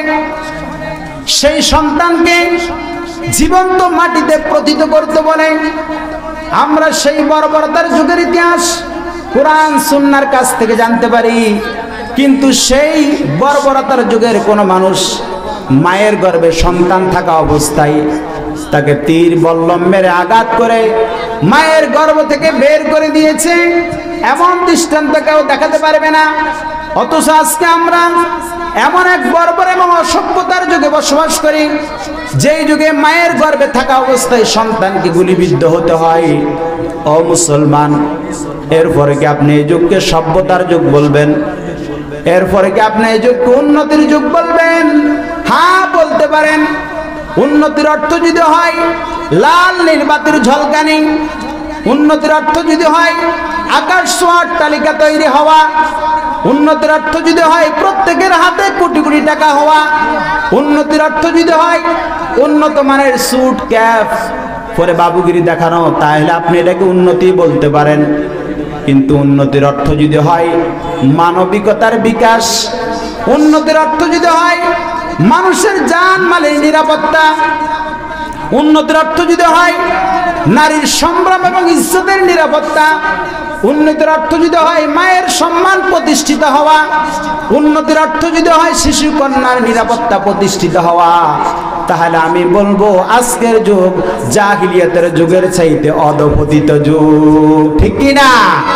Speaker 1: সেই সন্তানকে জীবন্ত মাটিতে প্রথিত করতে বলে। আমরা সেই বর্বরতার যুগের ইতিহাস কোরআন সুন্নাহর কাছ থেকে জানতে পারি, কিন্তু সেই বর্বরতার যুগের কোনো মানুষ মায়ের গর্ভে সন্তান থাকা অবস্থায় তাকে তীর বল্লম মেরে আঘাত করে মায়ের গর্ভ থেকে বের করে দিয়েছে, এমন দৃষ্টান্ত কেউ দেখাতে পারবে না। অথচ আজকে আমরা এমন এক বর্বর এবং অসভ্যতার যুগে বসবাস করি, যেই যুগে মায়ের গর্ভে থাকা অবস্থায় সন্তানকে গুলিবিদ্ধ হতে হয়। ও মুসলমান, এরপরে কি আপনি এই যুগকে সভ্যতার যুগ বলবেন? এরপরে কি আপনি এই যুগকে উন্নতির যুগ বলবেন? হ্যাঁ, বলতে পারেন। উন্নতির অর্থ যদি হয় লাল নীল বাতির ঝলকানি, উন্নতির অর্থ যদি হয় আকাশ ছোঁয়ার তালিকা তৈরি হওয়া, উন্নতির অর্থ যদি হয় প্রত্যেকের হাতে কোটি কোটি টাকা হওয়া, উন্নতির অর্থ যদি হয় উন্নত মানের স্যুট ক্যাপ পরে বাবুগিরি দেখানো, তাহলে আপনি এটাকে উন্নতি বলতে পারেন। কিন্তু উন্নতির অর্থ যদি হয় মানবিকতার বিকাশ, উন্নতির অর্থ যদি হয় মানুষের জান মালের নিরাপত্তা, উন্নতির অর্থ যদি হয় নারীর সম্ভ্রম এবং ইজ্জতের নিরাপত্তা, উন্নতির অর্থ যদি হয় মায়ের সম্মান প্রতিষ্ঠিত হওয়া, উন্নতির অর্থ যদি হয় শিশু কন্যার নিরাপত্তা প্রতিষ্ঠিত হওয়া, তাহলে আমি বলবো আজকের যুগ জাহিলিয়াতের যুগের চাইতে অধঃপতিত যুগ, ঠিক কি না?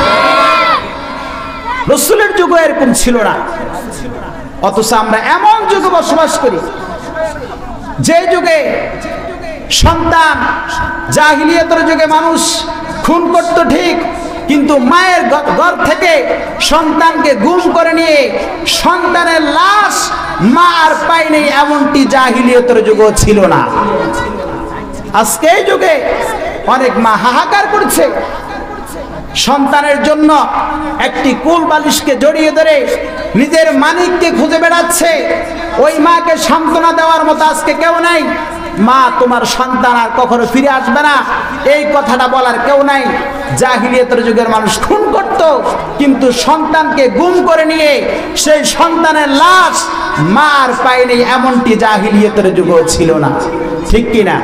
Speaker 1: রাসূলের যুগে এরকম ছিল না। অথচ আমরা এমন যুগে বসবাস করি যে যুগে সন্তান, জাহিলিয়াতের যুগে মানুষ খুন করত ঠিক, কিন্তু কিন্তু মায়ের ঘর থেকে সন্তানকে গুম করে নিয়ে সন্তানের লাশ মা আর পায়নি, এমনটি জাহিলিয়তের যুগও ছিল না। আজকে এই যুগে অনেক মা হাহাকার করছে, সন্তানের জন্য একটি কুল বালিশকে জড়িয়ে ধরে নিজের মানিককে খুঁজে বেড়াচ্ছে। ওই মাকে সান্ত্বনা দেওয়ার মতো আজকে কেউ নাই। মা, তোমার সন্তান আর কখনো ফিরে আসবে না, এই কথাটা বলার কেউ নাই। জাহিলিয়তের যুগের মানুষ খুন করত, কিন্তু সন্তানকে গুম করে নিয়ে সেই সন্তানের লাশ মার পায়নি, এমনটি জাহিলিয়তের যুগও ছিল না। ঠিক কিনা?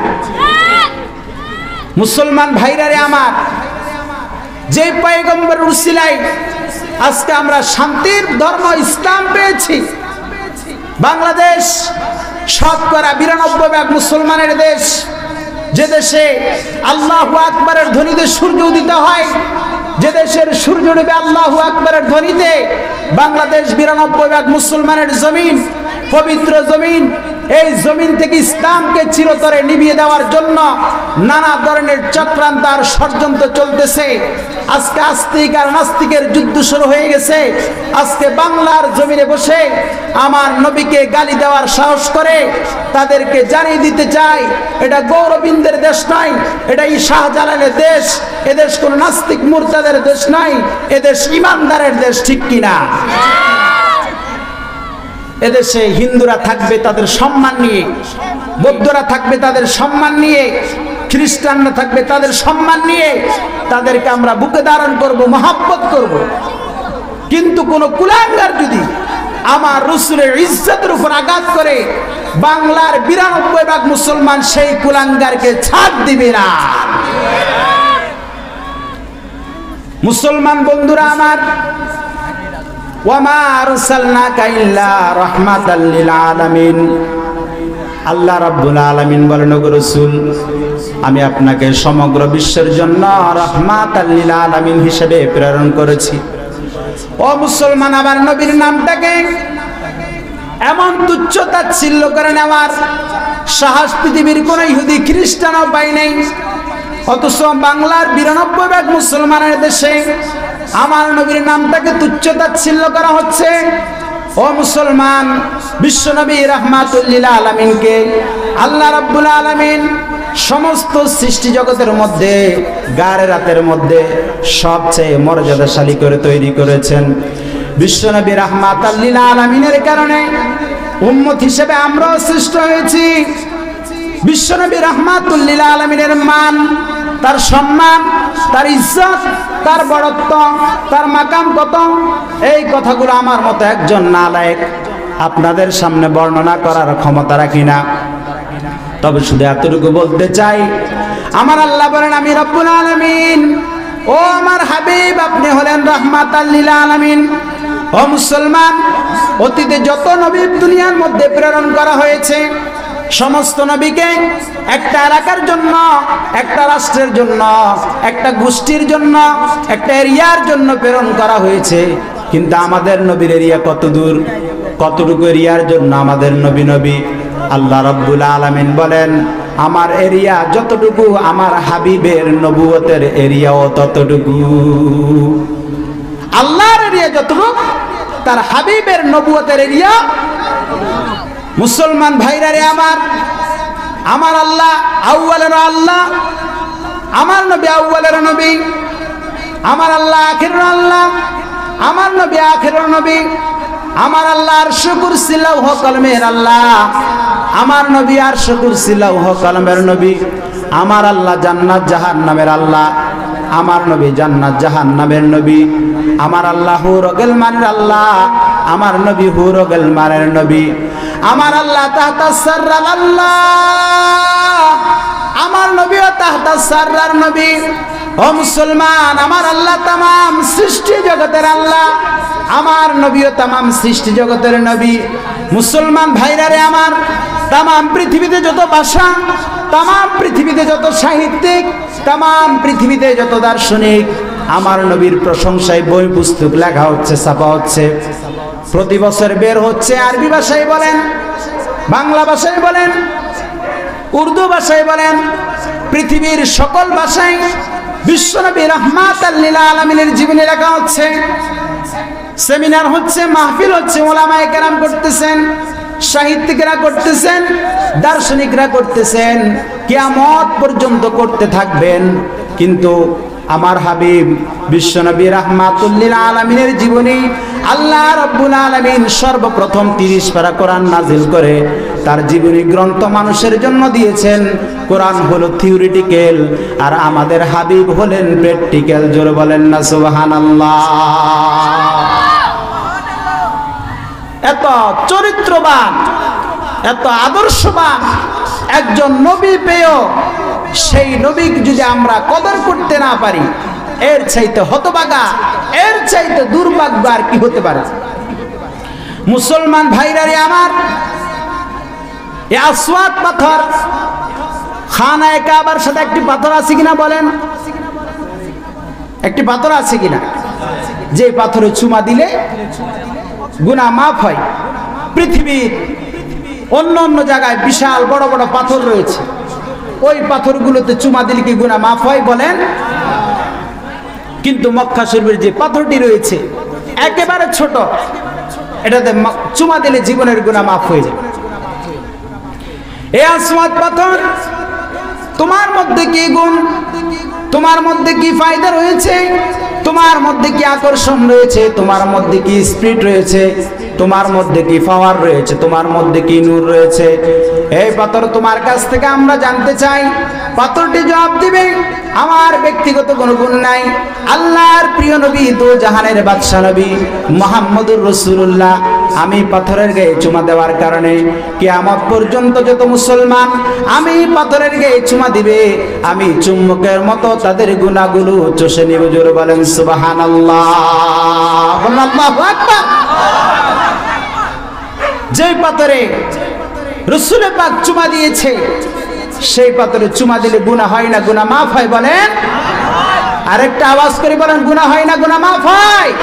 Speaker 1: মুসলমান ভাইরারে আমার, যে পয়গম্বরের উসিলায় আজকে আমরা শান্তির ধর্ম ইসলাম পেয়েছি। বাংলাদেশ শতকরা 92% মুসলমানের দেশ, যে দেশে আল্লাহু আকবারের ধ্বনিতে সূর্য উদিত হয়, যে দেশের সূর্য ডুবে আল্লাহু আকবারের ধ্বনিতে। বাংলাদেশ 92% মুসলমানের জমিন, পবিত্র জমিন। এই জমিন থেকে ইসলামকে চিরতরে নিভিয়ে দেওয়ার জন্য নানা ধরনের চক্রান্ত আর ষড়যন্ত্র চলতেছে। আজকে আস্তিক আর নাস্তিকের যুদ্ধ শুরু হয়ে গেছে। আজকে বাংলার জমিনে বসে আমার নবীকে গালি দেওয়ার সাহস করে তাদেরকে জানিয়ে দিতে চাই, এটা গৌরবিন্দের দেশ নয়, এটা শাহজালালের দেশ। এদেশ কোন নাস্তিক মুরতাদের দেশ নয়, এদেশ ইমানদারের দেশ। ঠিক কিনা? এদেশে হিন্দুরা থাকবে তাদের সম্মান নিয়ে, বৌদ্ধরা থাকবে তাদের সম্মান নিয়ে, খ্রিস্টানরা থাকবে তাদের সম্মান নিয়ে। তাদেরকে আমরা বুকে ধারণ করব, মহব্বত করব। কিন্তু কোন কুলাঙ্গার যদি আমার রাসূলের ইজ্জতের উপর আঘাত করে, বাংলার 92% মুসলমান সেই কুলাঙ্গারকে ছাড় দিবে না। মুসলমান বন্ধুরা আমার, ওয়ামা আরসালনাকা ইল্লা রাহমাতাল লিল আলামিন। আল্লাহ রাব্বুল আলামিন বলেন, ওগো রাসূল, আমি আপনাকে সমগ্র বিশ্বের জন্য রাহমাতাল লিল আলামিন হিসেবে প্রেরণ করেছি। ও মুসলমান, আবার নবীর নামটাকে এমন তুচ্ছ তাচ্ছিল্য করে নেওয়ার সাহস পৃথিবীর কোন ইহুদি খ্রিস্টানও পায় নাই। অথচ বাংলার 92% মুসলমানের দেশে আমার নবীর নামটাকে তুচ্ছ তাচ্ছিল্য করা হচ্ছে। ও মুসলমান, বিশ্বনবী রাহমাতুল লিল আলামিনকে আল্লাহ রাব্বুল আলামিন সমস্ত সৃষ্টি জগতের মধ্যে, গারে রাতের মধ্যে সবচেয়ে মর্যাদাশালী করে তৈরি করেছেন। বিশ্বনবী রাহমাতুল লিল আলামিনের কারণে উম্মত হিসেবে আমরাও সৃষ্ট হয়েছি। বিশ্বনবী রাহমাতুল লিল আলামিনের মান, তার সম্মান, তার ইজ্জত, তার বড়ত্ব, তার মাকাম কত, এই কথাগুলো আমার মতো একজন নালায়েক আপনাদের সামনে বর্ণনা করার ক্ষমতা রাখি না। তবে শুধু এতটুকু বলতে চাই, আমার আল্লাহ বলেন, আমি রব্বুল আলামিন, ও আমার হাবিব, আপনি হলেন রাহমাতাল লিল আলামিন। ও মুসলমান, অতীতে যত নবী দুনিয়ার মধ্যে প্রেরণ করা হয়েছে, সমস্ত নবীকে একটা এলাকার জন্য, একটা রাষ্ট্রের জন্য, একটা গোষ্ঠীর জন্য, একটা এরিয়ার জন্য প্রেরণ করা হয়েছে। কিন্তু আমাদের নবীর এরিয়া কত দূর, কতটুকু এরিয়ার জন্য আমাদের নবী? আল্লাহ রাব্বুল আলামিন বলেন, আমার এরিয়া যতটুকু, আমার হাবিবের নবুয়তের এরিয়াও ততটুকু। আল্লাহর এরিয়া যতটুকু, তার হাবিবের নবুয়তের এরিয়া। মুসলমান ভাইরারে আমার, আমার আল্লাহ আউয়ালের আল্লাহ, আমার নবী আউয়ালের নবী, আমার আল্লাহ আখিরের আল্লাহ, আমার নবী আখিরের নবী, আমার আল্লাহ আরশ কুরসি লৌহ কলমের আল্লাহ, আমার নবী আরশ কুরসি লৌহ কলমের নবী, আমার আল্লাহ জান্নাত জাহান্নামের আল্লাহ, আমার নবী জান্নাত জাহান্নামের নবী, আমার আল্লাহ হুর ও গিলমানের আল্লাহ, আমার নবী হুর ও গিলমানের নবী, আমার আল্লাহ তাহতা সাররাল আল্লাহ, আমার নবীও তাহতা সাররার নবী। ও মুসলমান, আমার আল্লাহ তামাম সৃষ্টি জগতের আল্লাহ, আমার নবীও তামাম সৃষ্টি জগতের নবী। মুসলমান ভাইরারে আমার, তামাম পৃথিবীতে যত ভাষা, তামাম পৃথিবীতে যত সাহিত্যিক, তামাম পৃথিবীতে যত দার্শনিক, আমার নবীর প্রশংসায় বই পুস্তক লেখা হচ্ছে, ছাপা হচ্ছে, প্রতি বছর বের হচ্ছে। আরবি ভাষায় বলেন, বাংলা ভাষায় বলেন, উর্দু ভাষায় বলেন, পৃথিবীর সকল ভাষায় বিশ্বনবী রাহমাতাল লিল আলামিনের জীবনী লেখা হচ্ছে, সেমিনার হচ্ছে, মাহফিল হচ্ছে, ওলামায়ে কেরাম করতেছেন, সাহিত্যিকরা করতেছেন, দার্শনিকরা করতেছেন, কিয়ামত পর্যন্ত করতে থাকবেন। কিন্তু আমার হাবিব বিশ্বনবী রাহমাতুল লিল আলামিনের জীবনী আল্লাহ রাব্বুল আলামিন সর্বপ্রথম 30 পারা কোরআন নাজিল করে তার জীবনী গ্রন্থ মানুষের জন্য দিয়েছেন। কোরআন হলো থিওরিটিক্যাল, আর আমাদের হাবিব হলেন প্র্যাকটিক্যাল। জোরে বলেন না সুবহানাল্লাহ। এত চরিত্রবান, এত আদর্শবান একজন নবী পেয়েও সেই নবীকে যদি আমরা কদর করতে না পারি, এর চাইতে হতভাগা, এর চাইতে দুর্ভাগ্য আর কি হতে পারে? মুসলমান ভাইরা রে আমার, এই আসওয়াদ পাথর, খানায়ে কাবার সাথে একটি পাথর আছে কিনা বলেন? একটি পাথর আছে কিনা? যে পাথরে চুমা দিলে গুনাহ মাফ হয়। পৃথিবীর অন্য অন্য জায়গায় বিশাল বড় বড় পাথর রয়েছে, ওই পাথরগুলোতে চুমা দিলে কি গুনাহ মাফ হয় বলেন? কিন্তু মক্কা শরীফের যে পাথরটি রয়েছে একেবারে ছোট, এটাতে চুমা দিলে জীবনের গুনাহ মাফ হয়ে যায়। এই আসওয়াদ পাথর, তোমার মধ্যে কি গুণ, তোমার মধ্যে কি ফায়দা রয়েছে, তোমার মধ্যে কি আকর্ষণ রয়েছে, তোমার মধ্যে কি স্পিরিট রয়েছে, তোমার মধ্যে কি পাওয়ার রয়েছে, তোমার মধ্যে কি নূর রয়েছে, এই পাথর তোমার কাছ থেকে আমরা জানতে চাই। পাথরটি জবাব দিবে, আমার ব্যক্তিগত কোনো গুণ নাই, আল্লাহর প্রিয় নবী, দো জাহানের বাদশা নবী মুহাম্মদুর রাসূলুল্লাহ, আমি পাথরের গায়ে চুমা দেওয়ার কারণে কিয়ামত পর্যন্ত যত মুসলমান আমি পাথরের গায়ে চুমা দিবে, আমি চুম্বকের মতো তাদের গুনাহগুলো চষে নিব। জোরে বলেন সুবহানাল্লাহ। আল্লাহু আকবার। যে পাথরে রাসূল পাক চুমা দিয়েছে, সেই পাথরে চুমা দিলে গুনাহ হয় না, গুনাহ মাফ হয় বলেন? আরেকটা আওয়াজ করে বলেন, গুনাহ হয় না, গুনাহ মাফ হয়?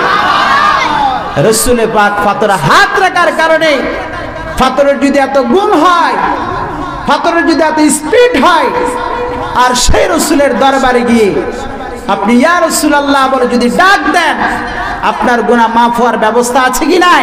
Speaker 1: রাসূল পাক পাথরে হাত রাখার কারণে, পাথরের যদি এত গুণ হয়, পাথরের যদি এত স্পিড হয়, আর সেই রাসূলের দরবারে গিয়ে আপনি ইয়া রাসূলুল্লাহ বলে যদি ডাক দেন, আপনার গুনাহ মাফ হওয়ার ব্যবস্থা আছে কি নাই?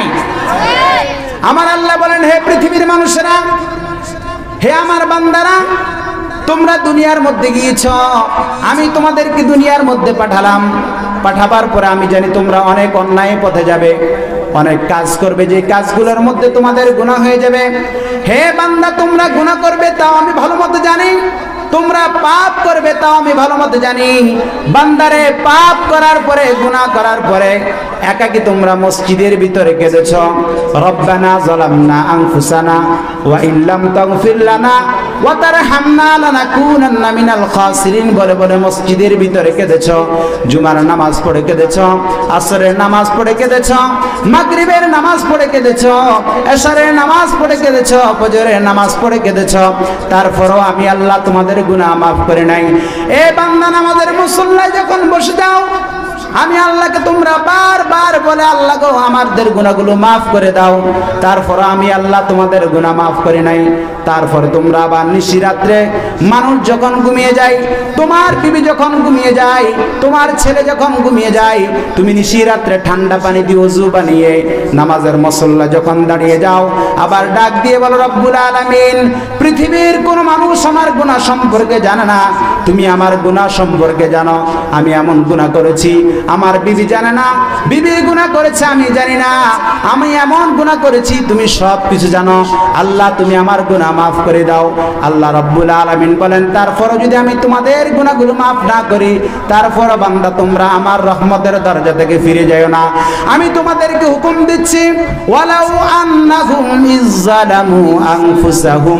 Speaker 1: আমার আল্লাহ বলেন, হে পৃথিবীর মানুষেরা, হে আমার বান্দারা, তোমরা দুনিয়ার মধ্যে গিয়েছ, আমি তোমাদেরকে দুনিয়ার মধ্যে পাঠালাম। পাঠাবার পরে আমি জানি তোমরা অনেক অন্যায় পথে যাবে, অনেক কাজ করবে, যে কাজগুলোর মধ্যে তোমাদের গুনাহ হয়ে যাবে। হে বান্দা, তোমরা গুনাহ করবে তাও আমি ভালো মতো জানি, তোমরা পাপ করবে তাও আমি ভালো মতো জানি। বান্দারে, পাপ করার পরে, গুনাহ করার পরে একাকি তোমরা মসজিদের ভিতরে কেঁদেছ, রব্বানা যালামনা আনফুসানা ওয়া ইল্লাম তাগফির লানা ওয়া তারহামনা লানাকুনান্না মিনাল খাসিরিন বলে বলে মসজিদের ভিতরে কেঁদেছ। জুমার নামাজ পড়ে কেঁদেছ, আসরের নামাজ পড়ে কেঁদেছ, মাগরিবের নামাজ পড়ে কেঁদেছ, এশারের নামাজ পড়ে কেঁদেছ, ফজরের নামাজ পড়ে কেঁদেছ। তারপরও আমি আল্লাহ তোমাদের গুনাহ মাফ করে নাই। এ বান্দা, নামাজের মুসল্লায় যখন বসে যাও, আমি আল্লাহকে তোমরা বারবার বলে, আল্লাহ গো আমাদের গুনাহগুলো মাফ করে দাও। তারপর আমি আল্লাহ তোমাদের গুনাহ মাফ করে নাই। তারপরে তোমরা আবার নিশি রাত্রে, মানুষ যখন ঘুমিয়ে যায়, তোমার বিবি যখন ঘুমিয়ে যায়, তোমার ছেলে যখন ঘুমিয়ে যায়, তুমি নিশি রাত্রে ঠান্ডা পানি দিয়ে ওযু বানিয়ে নামাজের মুসল্লা যখন দাঁড়িয়ে যাও, আবার ডাক দিয়ে বলো, রব্বুল আলামিন, পৃথিবীর কোন মানুষ আমার গুনাহ সম্পর্কে জানে না, তুমি আমার গুনাহ সম্পর্কে জানো। আমি এমন গুনাহ করেছি, আমার বিবি জানে না, বিবি গুনাহ করেছে আমি জানি না, আমি এমন গুনাহ করেছি, তুমি সব কিছু জানো। আল্লাহ, তুমি আমার গুনাহ মাফ করে দাও। আল্লাহ রাব্বুল আলামিন বলেন, তারপরও যদি আমি তোমাদের গুনাহগুলো মাফ না করি, তারপর বান্দা তোমরা আমার রহমতের দরজা থেকে ফিরে যাও না। আমি তোমাদেরকে হুকুম দিচ্ছি, ওয়ালাউ আন্নাহুম ইযযালামু আনফুসাহুম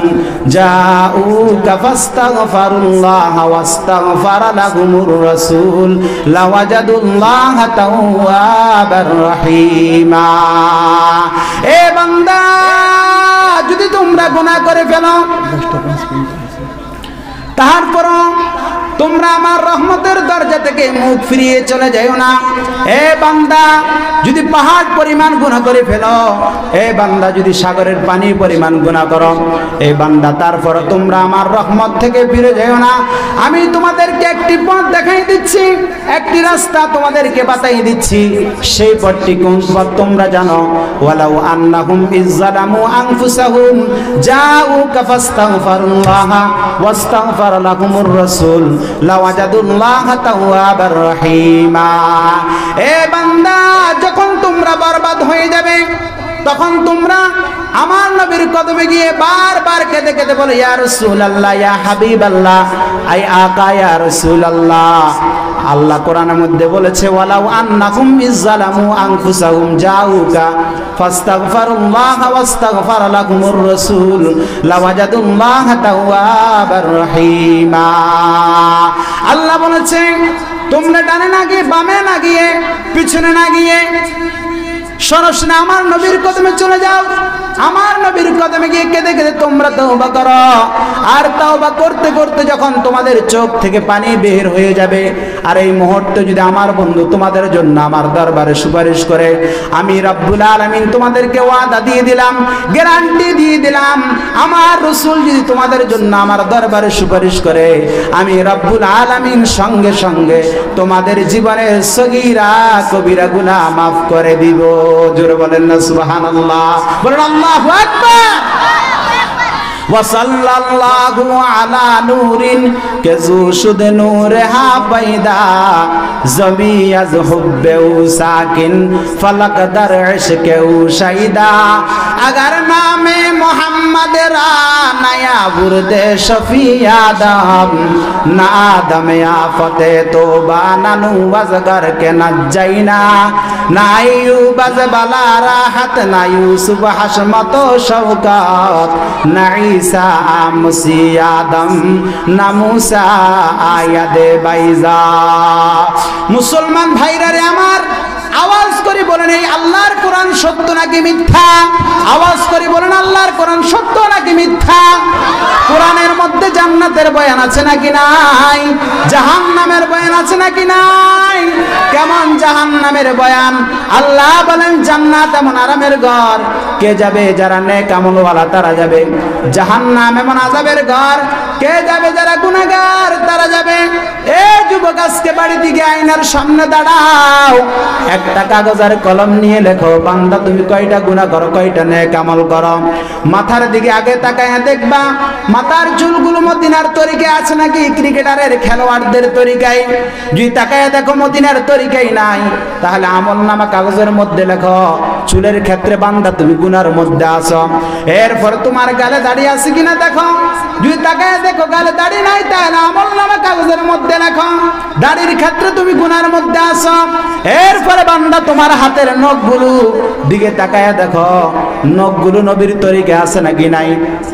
Speaker 1: জাউকা ফাস্তাগফিরুল্লাহ ওয়াস্তাগফারা লাহুমুর রাসূল লাওয়াজাদুল্লাহ তাওয়াবার রহিমা। এ বান্দা, যদি তোমরা গুনাহ করে ফেলো, তারপর তোমরা আমার রহমতের দরজা থেকে মুখ ফিরিয়ে চলে যাও না। এ বান্দা, যদি পাহাড় পরিমাণ গুনাহ করে ফেলো, এ বান্দা যদি সাগরের পানি পরিমাণ গুনাহ করো, এ বান্দা তারপর তোমরা আমার রহমত থেকে ফিরে যাও না। আমি তোমাদেরকে একটি পথ দেখাই দিচ্ছি, একটি রাস্তা তোমাদেরকে বাতাই দিচ্ছি। সেই পথটি কোন পথ তোমরা জানো? ওয়ালাউ আন্নাহুম ইযযালামু আনফুসাহুম জাউকা ফাস্তাগফিরুল্লাহ ওয়াস্তাগফার লাহুমুর রাসূল লাওয়াজাদুল্লাহ তাওয়াবার রহিমা। এ বান্দা, যখন তোমরা বরবাদ হয়ে যাবে, তখন তোমরা আমার নবীর কদমে গিয়ে বারবার কেঁদে কেঁদে বলে, ইয়া রাসূলুল্লাহ, ইয়া হাবিবাল্লাহ, আই আকা ইয়া রাসূলুল্লাহ। আল্লাহ কোরআনের মধ্যে বলেছে, ওয়ালাউ আন্নাহুম ইযযালামু আনফুসাহুম জাউকা ফাস্তাগফিরুল্লাহ ওয়াস্তাগফার লাহুমুর রাসূল লাওয়াজাদুল্লাহ তাওয়াবার রহিমা। আল্লাহ বলেছে, তোমরা ডানে না গিয়ে, বামে না গিয়ে, পিছনে না গিয়ে সরাসরি আমার নবীর কদমে চলে যাও। আমার নবীর কদমে গিয়ে কেঁদে কেঁদে তোমরা তওবা করো। আর তওবা করতে করতে যখন তোমাদের চোখ থেকে পানি বের হয়ে যাবে, আর এই মুহূর্তে যদি আমার বন্ধু তোমাদের জন্য আমার দরবারে সুপারিশ করে, আমি রব্বুল আলামিন তোমাদেরকে ওয়াদা দিয়ে দিলাম, গ্যারান্টি দিয়ে দিলাম, আমার রাসূল যদি তোমাদের জন্য আমার দরবারে সুপারিশ করে, আমি রব্বুল আলামিন সঙ্গে সঙ্গে তোমাদের জীবনের সগীরা কবিরা গুনাহ মাফ করে দিব। জোরে বলেন না সুবহানাল্লাহ, বলেন আল্লাহু আকবার। ওয়াসাল্লাল্লাহু আলা নূরিন কেজুশুদ নূরে হা পয়দা জমিয়াজ হুব্বেউ সাকিন ফলক দর ইশকেউ শাইদা अगर नामे मोहम्मद रा नया बुरदे शफी आदम ना आदम या फते तोबा नानू वजगर के नजैना ना अय्यूब बला राहत ना यूसुफ हशमत शौकत ना ईसा मुसी आदम ना मूसा आयद बैजा। मुसलमान भाईरा रे आमार आवाज করে বলেন, এই আল্লাহর কোরআন সত্য নাকি মিথ্যা? আওয়াজ করে বলেন, আল্লাহর কোরআন সত্য নাকি মিথ্যা? কোরআনের মধ্যে জান্নাতের বয়ান আছে নাকি নাই? জাহান্নামের বয়ান আছে নাকি নাই? কেমন জাহান্নামের বয়ান? আল্লাহ বলেন, জান্নাত এমন আরামের ঘর, কে যাবে? যারা নেক আমলওয়ালা তারা যাবে। জাহান্নাম এমন আযাবের ঘর, কে যাবে? যারা গুনাহগার তারা যাবে। এই যুবক, আজকে বাড়ি থেকে আয়নার সামনে দাঁড়াও, একটা কাগজ আর কলম নিয়ে লেখো, বান্দা তুমি কয়টা গুনাহ করো, কয়টা নেক আমল করো। মাথার দিকে আগে তাকায় দেখবা মাথার চুলগুলো মদিনার তরিকায় আছে নাকি ক্রিকেটারের খেলোয়াড়দের তরিকায়। যদি তাকায় দেখো মদিনার তরিকায় নাই, তাহলে আমলনামা কাগজের মধ্যে লেখো, চুলের ক্ষেত্রে বান্দা তুমি গুনার মধ্যে আছো। এরপর তোমার গালে দাড়ি আছে কিনা দেখো, যদি তাকায় দেখো গালে দাড়ি নাই, তাহলে আমলনামা কাগজের মধ্যে লেখো, দাড়ির ক্ষেত্রে তুমি গুনার মধ্যে আছো। এরপরে বান্দা তোমার হাতের নখগুলো দিকে তাকায় দেখো, নখগুলো নবীর তরিকায় আছে নাকি নাই।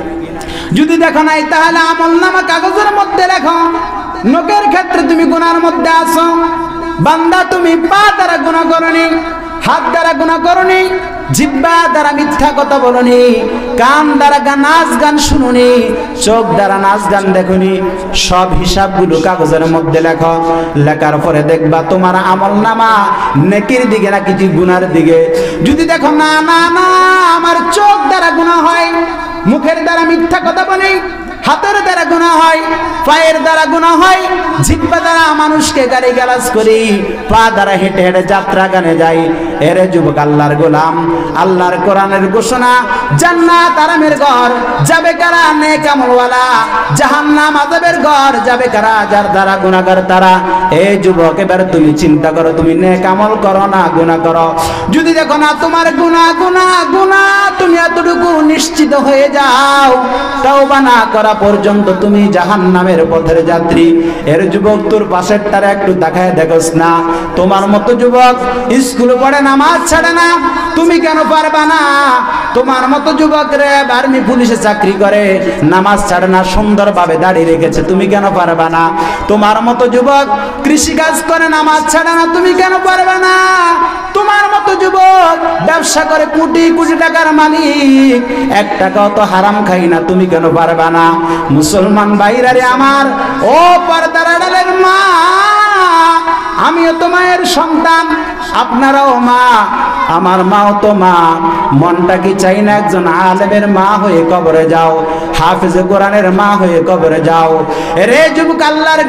Speaker 1: যদি দেখো নাই, তাহলে আমলনামা কাগজের মধ্যে লেখো, নখের ক্ষেত্রে তুমি গুনার মধ্যে আছো। বান্দা তুমি পা দ্বারা গুনাহ করনি, হাত দ্বারা গুনাহ করনি, জিহ্বা দ্বারা মিথ্যা কথা বলনি, কান দ্বারা নাচ গান শুনুনি, চোখ দ্বারা নাচ গান দেখুনি। সব হিসাবগুলো কাগজের মধ্যে লেখো। লেখার পরে দেখবা তোমার আমলনামা নেকির দিকে নাকি গুনার দিকে। যদি দেখো না না না, আমার চোখ দ্বারা গুনাহ হয়, মুখের দ্বারা মিথ্যা কথা বলি, হাতের দ্বারা গুনাহ হয়, পায়ের দ্বারা গুনাহ হয়, জিহ্বা দ্বারা মানুষকে গালিগালাজ করি, পা দ্বারা হেঁটে হেঁটে যাত্রা গানে যাই। এরে যুবক, আল্লাহর গোলাম, আল্লাহর কোরআনের ঘোষণা, জান্নাত আরামের ঘর যাবে কারা? নেক আমলওয়ালা। জাহান্নাম আযাবের ঘর যাবে কারা? যার দ্বারা গুনাহগার তারা। এই যুবক, এবার তুমি চিন্তা করো, তুমি নেক আমল করো না গুনাহ করো? যদি দেখো না তোমার গুনাহ গুনাহ গুনাহ, তুমি এতটুকু নিশ্চিত হয়ে যাও, তওবা না করা পর্যন্ত তুমি জাহান্নামের পথের যাত্রী। এর যুবক, তোর পাশের তারা একটু দেখায় দেখোস না? তোমার মতো যুবক স্কুল পড়ে, নামাজ ছাড়ে না, তুমি কেন পারবা না? তোমার মতো যুবক রে আর্মি পুলিশে চাকরি করে, নামাজ ছাড়ে না, সুন্দরভাবে দাড়ি রেখেছে, তুমি কেন পারবা না? তোমার মতো যুবক কৃষি কাজ করে, নামাজ ছাড়ে না, তুমি কেন পারবা না? তোমার মতো যুবক ব্যবসা করে কোটি কোটি টাকার মালিক, 1 টাকাও তো হারাম খাই না, তুমি কেন পারবা না? মুসলমান ভাইরা রে আমার, ও পর্দার আড়ালের মা, আমিও তো মায়ের সন্তান, আপনারাও মা, আমার মাও তো মা। মনটা কি চাই না একজন আলেমের মা হয়ে কবরে যাও, হাফেজে কোরআনের মা হয়ে কবরে যাও? রে যুবক আল্লাহর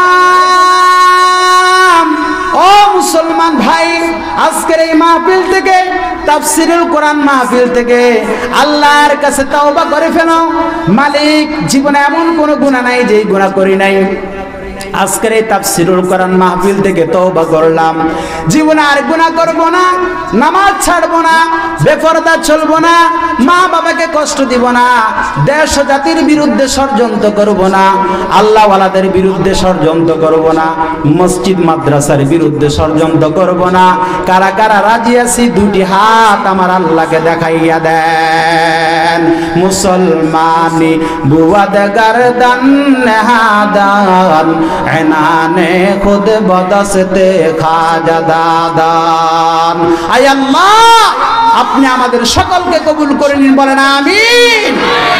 Speaker 1: গোলাম, ও মুসলমান ভাই, আজকের এই মাহফিল থেকে, তাফসীরুল কোরআন মাহফিল থেকে আল্লাহর কাছে তওবা করে ফেলো। মালিক, জীবনে এমন কোনো গুনাহ নাই যেই গুনাহ করি নাই, আজকের এই তাফসীরুল কোরআন মাহফিল থেকে তওবা করলাম, জীবনে আর গুনাহ করব না, নামাজ ছাড়ব না, বেপরদা চলব না, মা বাবাকে কষ্ট দিব না, দেশ ও জাতির বিরুদ্ধে ষড়যন্ত্র করব না, আল্লাহ ওয়ালাদের বিরুদ্ধে ষড়যন্ত্র করব না, মসজিদ মাদ্রাসার বিরুদ্ধে ষড়যন্ত্র করব না। কারা কারা রাজি আছি? 2টি হাত আমার আল্লাহকে দেখাইয়া দেন। মুসলমানি বুয়াদ গারদান নেহাদান, এনানে খুদ বদসতে খাজা দাদান। আয় আল্লাহ, আপনি আমাদের সকলকে কবুল করে নিন, বলেন আমিন।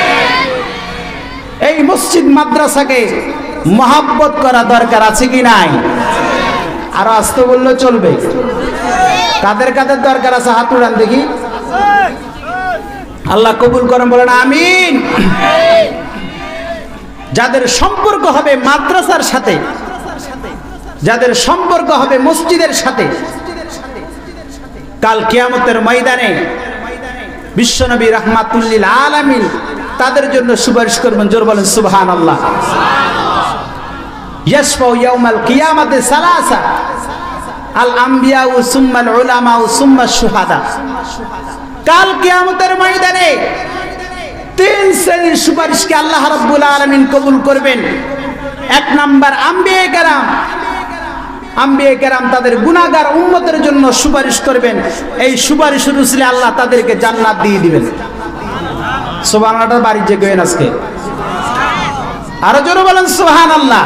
Speaker 1: এই মসজিদ মাদ্রাসাকে মহব্বত করা দরকার আছে কি নাই? আরো আস্তে বললে চলবে? কাদের কাদের দরকার আছে হাত উড়ান দেখি। আল্লাহ কবুল করেন, বলেন আমিন। যাদের সম্পর্ক হবে মাদ্রাসার সাথে, যাদের সম্পর্ক হবে মসজিদের সাথে, কাল কিয়ামতের ময়দানে বিশ্বনবী রাহমাতুল লিল আলামিন তাদের জন্য সুপারিশ করবেন। জোর বলেন সুবহানাল্লাহ। ইয়াশফাউ ইয়াউমাল কিয়ামাতি সালাসা, আল আম্বিয়া ও সুম্মাল উলামা ও সুম্মাশ শুহাদা। কাল কিয়ামতের ময়দানে 3 শ্রেণীর সুপারিশকে আল্লাহ রাব্বুল আলামিন কবুল করবেন। 1 নাম্বার আম্বিয়ায়ে কেরাম। আম্বিয়ায়ে কেরাম তাদের গুনাহগার উম্মতের জন্য সুপারিশ করবেন। এই সুপারিশের উসিলে আল্লাহ তাদেরকে জান্নাত দিয়ে দিবেন। সুবহানাল্লাহ। বাড়ি যে গেন আজকে আরো জোরে বলেন সুবহানাল্লাহ।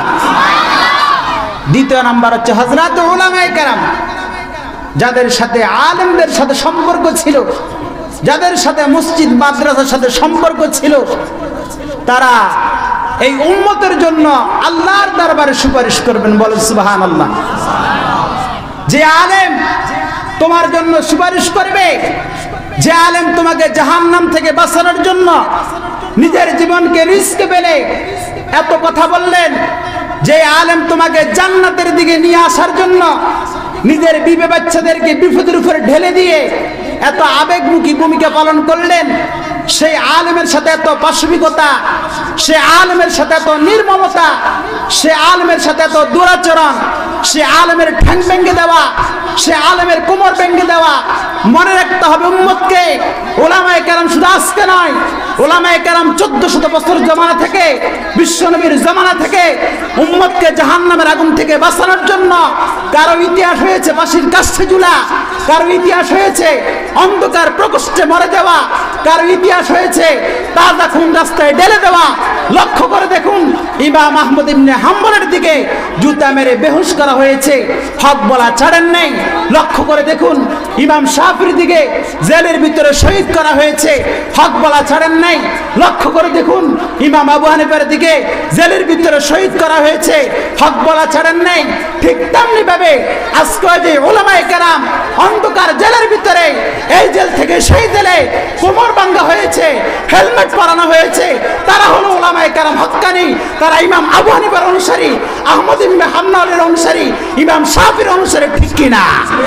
Speaker 1: 2 নাম্বার হচ্ছে হযরত উলামায়ে কেরাম, যাদের সাথে আলেমদের সাথে সম্পর্ক ছিল, যাদের সাথে মসজিদ মাদ্রাসার সাথে সম্পর্ক ছিল, তারা এই উম্মতের জন্য আল্লাহর দরবারে সুপারিশ করবেন। বলেন সুবহানাল্লাহ। যে আলেম তোমার জন্য সুপারিশ করবে, যে আলেম তোমাকে জাহান্নাম থেকে বাঁচানোর জন্য নিজের জীবনকে রিস্কে ফেলে এত কথা বললেন, যে আলেম তোমাকে জান্নাতের দিকে নিয়ে আসার জন্য নিজের বিবে বাচ্চাদেরকে বিপদের উপরে ঢেলে দিয়ে এত আবেগমুখী ভূমিকা পালন করলেন, সেই আলেমের সাথে এত পাশবিকতা, সে আলেমের সাথে এত নির্মমতা, সে আলেমের সাথে এত দুরাচরণ, সে আলেমের ঠ্যাং ভেঙে দেওয়া, সে আলেমের কোমর ভেঙে দেওয়া। মনে রাখতে হবে উম্মতকে, উলামায়ে কেরাম শুধু আজকে নয়, উলামায়ে কেরাম 1400 বছর জামানা থেকে, বিশ্বনবীর জামানা থেকে উম্মতকে জাহান্নামের আগুন থেকে বাঁচানোর জন্য কারো ইতিহাস হয়েছে ফাঁসির কাছে ঝুলা, কারো ইতিহাস হয়েছে অন্ধকার প্রকোষ্ঠে মরে যাওয়া, কারো ইতিহাস হয়েছে তাজা খুন রাস্তায় ঢেলে দেওয়া। লক্ষ্য করে দেখুন, ইমাম আহমদ ইবনে হাম্বলের দিকে জুতা মেরে বেহুশ করা হয়েছে, হক বলা ছাড়েন নাই। লক্ষ্য করে দেখুন, ইমাম শাফির দিকে জেলের ভিতরে শহীদ করা হয়েছে, হক বলা ছাড়েন নাই। লক্ষ্য করে দেখুন, ইমাম আবু হানিফার দিকে জেলের ভিতরে শহীদ করা হয়েছে, হক বলা ছাড়েন নাই। ঠিক তেমনি ভাবে আজকে যে উলামায়ে কেরাম অন্ধকার জেলের ভিতরে, এই জেল থেকে সেই জেলে কোমর ভাঙা হয়েছে, হেলমেট পরানো হয়েছে, তারা হলো উলামায়ে কেরাম হক্কানি। তারা ইমাম আবু হানিফার অনুসারী, আহমদ ইবনে হাম্বলের অনুসারী, ইমাম শাফির অনুসারী, ঠিক কিনা?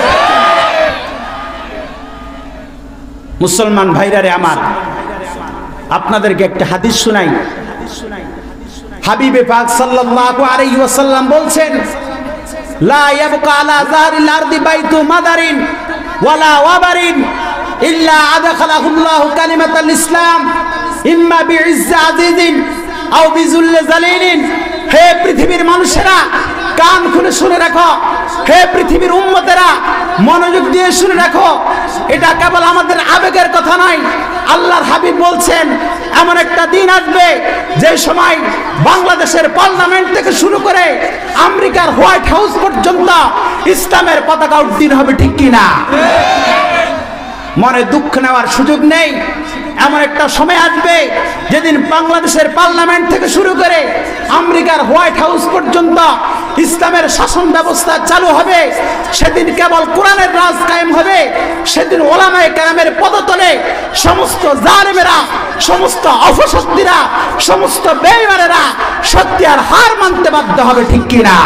Speaker 1: মুসলমান ভাইরারে আমার, আপনাদেরকে একটা হাদিস শোনাই। হাবিবে পাক সাল্লাল্লাহু আলাইহি ওয়াসাল্লাম বলছেন, লা ইয়াবকা আলা যারিল আরদি বাইতু মাদারিন ওয়ালা ওয়াবারিন ইল্লা আদখালাহুল্লাহু কালিমাতাল ইসলাম ইম্মা বিইজ্জি আজিজিন আও বিযুল্লি জালিলিন। হে পৃথিবীর মানুষেরা, কান খুলে শুনে রাখো। হে পৃথিবীর উম্মতেরা, মনোযোগ দিয়ে শুনে রাখো। এটা কেবল আমাদের আবেগের কথা নয়, আল্লাহর হাবিব বলছেন এমন একটা দিন আসবে যে সময় বাংলাদেশের পার্লামেন্ট থেকে শুরু করে আমেরিকার হোয়াইট হাউস পর্যন্ত ইসলামের পতাকা উড্ডীন হবে, ঠিক কিনা? মনে দুঃখ নেওয়ার সুযোগ নেই। এমন একটা সময় আসবে যেদিন বাংলাদেশের পার্লামেন্ট থেকে শুরু করে আমেরিকার হোয়াইট হাউস পর্যন্ত ইসলামের শাসন ব্যবস্থা চালু হবে। সেদিন কেবল কোরআনের রাজ কায়েম হবে। সেদিন ওলামায়ে কেরামের পদতলে সমস্ত জালেমেরা, সমস্ত অপশক্তিরা, সমস্ত বেঈমানেরা সত্যি আর হার মানতে বাধ্য হবে, ঠিক কিনা?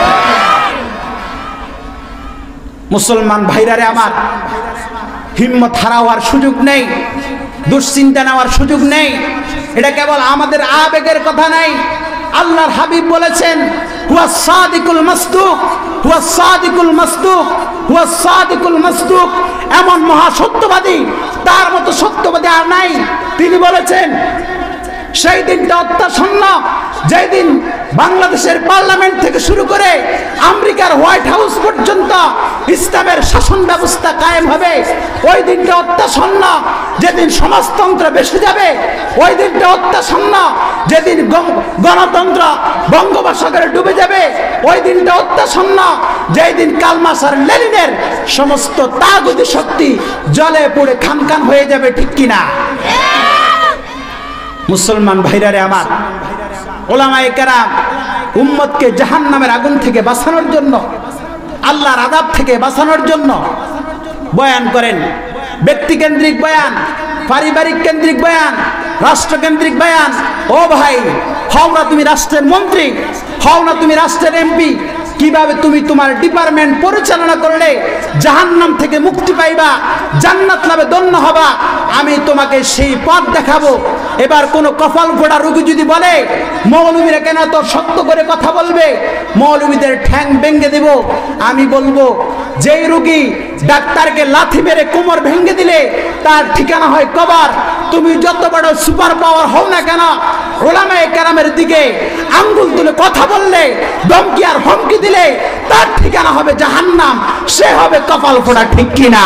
Speaker 1: মুসলমান ভাইরারে আমার, হিম্মত হারাবার সুযোগ নেই, দুশ্চিন্তা নেওয়ার সুযোগ নেই। এটা কেবল আমাদের আবেগের কথা নাই। আল্লাহর হাবিব বলেছেন, হুয়া সাদিকুল মাসদুক, হুয়া সাদিকুল মাসদুক, হুয়া সাদিকুল মাসদুক। এমন মহা সত্যবাদী, তার মতো সত্যবাদী আর নাই। তিনি বলেছেন সেই দিনটা অত্যাসন্ন, যেই দিন বাংলাদেশের পার্লামেন্ট থেকে শুরু করে আমেরিকার হোয়াইট হাউস পর্যন্ত ইসলামের শাসন ব্যবস্থা কায়েম হবে। ওই দিনটা অত্যাসন্ন, যেদিন সমাজতন্ত্র বেসে যাবে। ওই দিনটা অত্যাসন্ন, যেদিন গণতন্ত্র বঙ্গোপসাগরে ডুবে যাবে। ওই দিনটা অত্যাসন্ন, যেই দিন কালমার্ক্স আর লেনিনের সমস্ত তাগুতি শক্তি জলে পুড়ে খানখান হয়ে যাবে, ঠিক কিনা? মুসলমান ভাইরারে আমার, ওলামায়ে কেরাম উম্মতকে জাহান্নামের আগুন থেকে বাঁচানোর জন্য, আল্লাহর আযাব থেকে বাঁচানোর জন্য বয়ান করেন। ব্যক্তিকেন্দ্রিক বয়ান, পারিবারিক কেন্দ্রিক বয়ান, রাষ্ট্রকেন্দ্রিক বয়ান। ও ভাই, হও না তুমি রাষ্ট্রের মন্ত্রী, হও না তুমি রাষ্ট্রের এমপি, কিভাবে তুমি তোমার ডিপার্টমেন্ট পরিচালনা করলে জাহান্নাম থেকে মুক্তি পাইবা, জান্নাত লাভে ধন্য হবা, আমি তোমাকে সেই পথ দেখাবো। এবার কোন কপাল ফোড়া রোগী যদি বলে মৌলবীরা কেন তো শক্ত করে কথা বলবে, মৌলবীদের ঠ্যাং ভেঙে দেব, আমি বলবো যেই রোগী ডাক্তারকে লাথি মেরে কোমর ভেঙে দিলে তার ঠিকানা হয় কবর। তুমি যত বড় সুপার পাওয়ার হও না কেন, ওলামায়ে কেরামের দিকে আঙ্গুল তুলে কথা বললে, ধমকি আর হুমকি দিলে তার ঠিকানা হবে জাহান্নাম, সে হবে কপাল ফোড়া, ঠিক কিনা?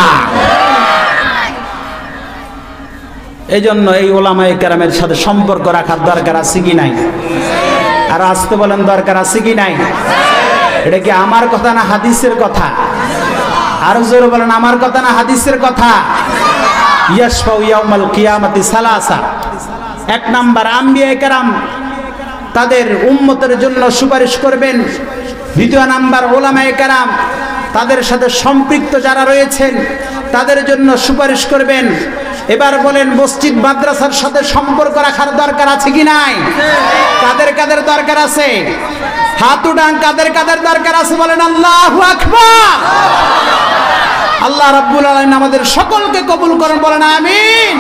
Speaker 1: এই জন্য এই ওলামায়ে কেরামের সাথে সম্পর্ক রাখার দরকার আছে কি নাই? আর আসতে বলেন দরকার আছে কি নাই? এটা কি আমার কথা না হাদিসের কথা? আর জোরে বলেন আমার কথা না হাদিসের কথা? ইয়াশফাউ ইয়াউমাল কিয়ামাতি সালাসা। এক নাম্বার, আম্বিয়ায়ে কেরাম তাদের উম্মতের জন্য সুপারিশ করবেন। দ্বিতীয় নাম্বার, ওলামায়ে কেরাম তাদের সাথে সম্পৃক্ত যারা রয়েছেন তাদের জন্য সুপারিশ করবেন। এবার বলেন, মসজিদ মাদ্রাসার সাথে সম্পর্ক রাখার দরকার আছে কি নাই? কাদের কাদের দরকার আছে? হাত উঠান, কাদের কাদের দরকার আছে বলেন আল্লাহু আকবার। আল্লাহ রাব্বুল আলামিন আমাদের সকলকে কবুল করেন, বলেন আমিন।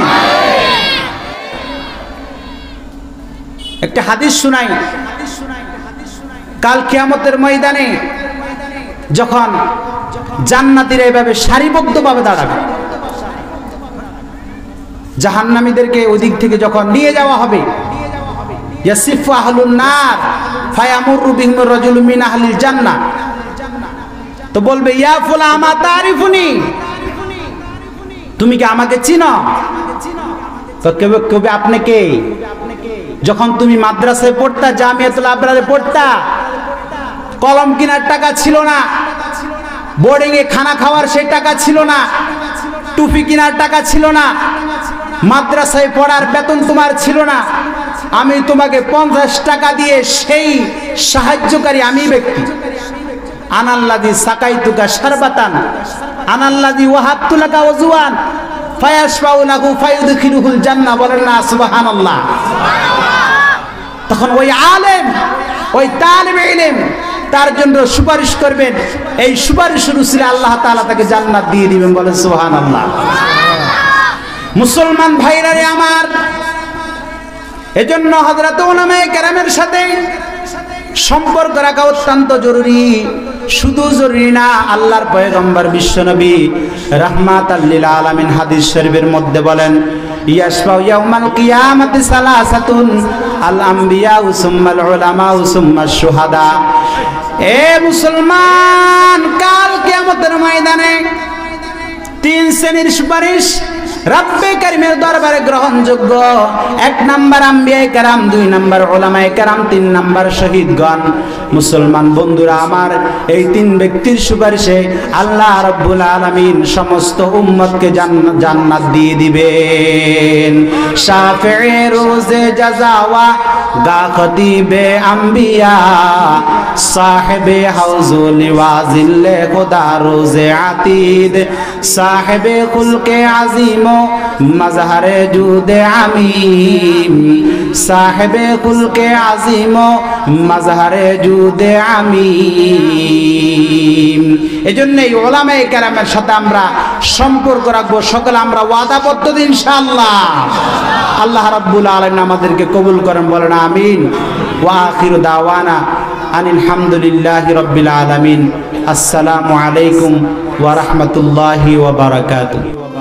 Speaker 1: একটা হাদিস শুনাই। কাল কিয়ামতের ময়দানে যখন জান্নাতীরা এভাবে সারিবদ্ধভাবে দাঁড়াবে, জাহান্নামীদেরকে ওদিক থেকে যখন নিয়ে যাওয়া হবে, ইয়াসিফু আহলুন নার ফায়ামুরু বিহিম রাজুলুম মিন আহলিল জান্নাহ, তো বলবে ইয়া ফুলা আমা তারিফুনি, তুমি কি আমাকে চিনো? তো কবে আপনি কে? যখন তুমি মাদ্রাসায় পড়তা, জামিয়াতুল আবরারে পড়তা, কলম কেনার টাকা ছিল না, বোর্ডিং এ খানা খাওয়ার সেই টাকা ছিল না, টুপি কেনার টাকা ছিল না, মাদ্রাসায় পড়ার বেতন তোমার ছিল না, আমি তোমাকে 50 টাকা দিয়ে সেই সাহায্যকারী আমি ব্যক্তি। আনাল্লাযী সাকাইতুকা শারবাতান, আনাল্লাযী ওয়াহাবতু লাকা ওযুয়ান ফায়াশফাউ লাহু ফায়ুদখিলুহুল জান্নাহ, বলেন না সুবহানাল্লাহ। তখন ওই আলেম, ওই তালিবে ইলম তার জন্য সুপারিশ করবেন। এই সুপারিশের উসিলায় আল্লাহ তাআলা তাকে জান্নাত দিয়ে দিবেন, বলেন সুবহানাল্লাহ। মুসলমান ভাইরা রে আমার, এজন্য হযরত উলামায়ে কেরামের সাথে সম্পর্ক রাখা অত্যন্ত জরুরি। শুধু জরুরি না, আল্লাহর পয়গম্বর বিশ্বনবী রাহমাতাল লিল আলামিন হাদিস শরীফের মধ্যে বলেন, ইয়াশফাউ ইয়াউমাল কিয়ামাতি সালাসাতুন আল আমবিয়া সুম্মাল উলামা সুম্মাশ শুহাদা। এ মুসলমান, কাল কিয়ামতের ময়দানে 3 শ্রেণীর সুপারিশ রব্বে কারীমের দরবারে গ্রহণযোগ্য। 1 নাম্বার আম্বিয়ায়ে কেরাম, 2 নাম্বার উলামায়ে কেরাম, 3 নাম্বার শহীদগণ। মুসলমান বন্ধুরা আমার, এই 3 ব্যক্তির সুপারিশে আল্লাহ রাব্বুল আলামিন সমস্ত উম্মতকে জান্নাত দিয়ে দিবেন। শাফিঈ রোজে জাযাওয়া গা খতিবে আম্বিয়া, সাহেবে হাউজুল ওয়াজিল্লে খুদা রোজে আতিদ, সাহেবে খুলকে আজিম মজহারে জুদে আমিম, সাহেবে খুলকে আজিম মজহারে জুদে আমিম। এজন্য এই উলামায়ে কেরামের সাথে আমরা সম্পর্ক রাখবো, সকলে আমরা ওয়াদাবদ্ধ ইনশাআল্লাহ। আল্লাহ রাব্বুল আলামিন আমাদেরকে কবুল করেন, বলেন আমিন। ওয়া আখিরু দাওয়ানা আনিল হামদুলিল্লাহি রাব্বিল আলামিন। আসসালামু আলাইকুম ওয়া রাহমাতুল্লাহি ওয়া বারাকাতুহু।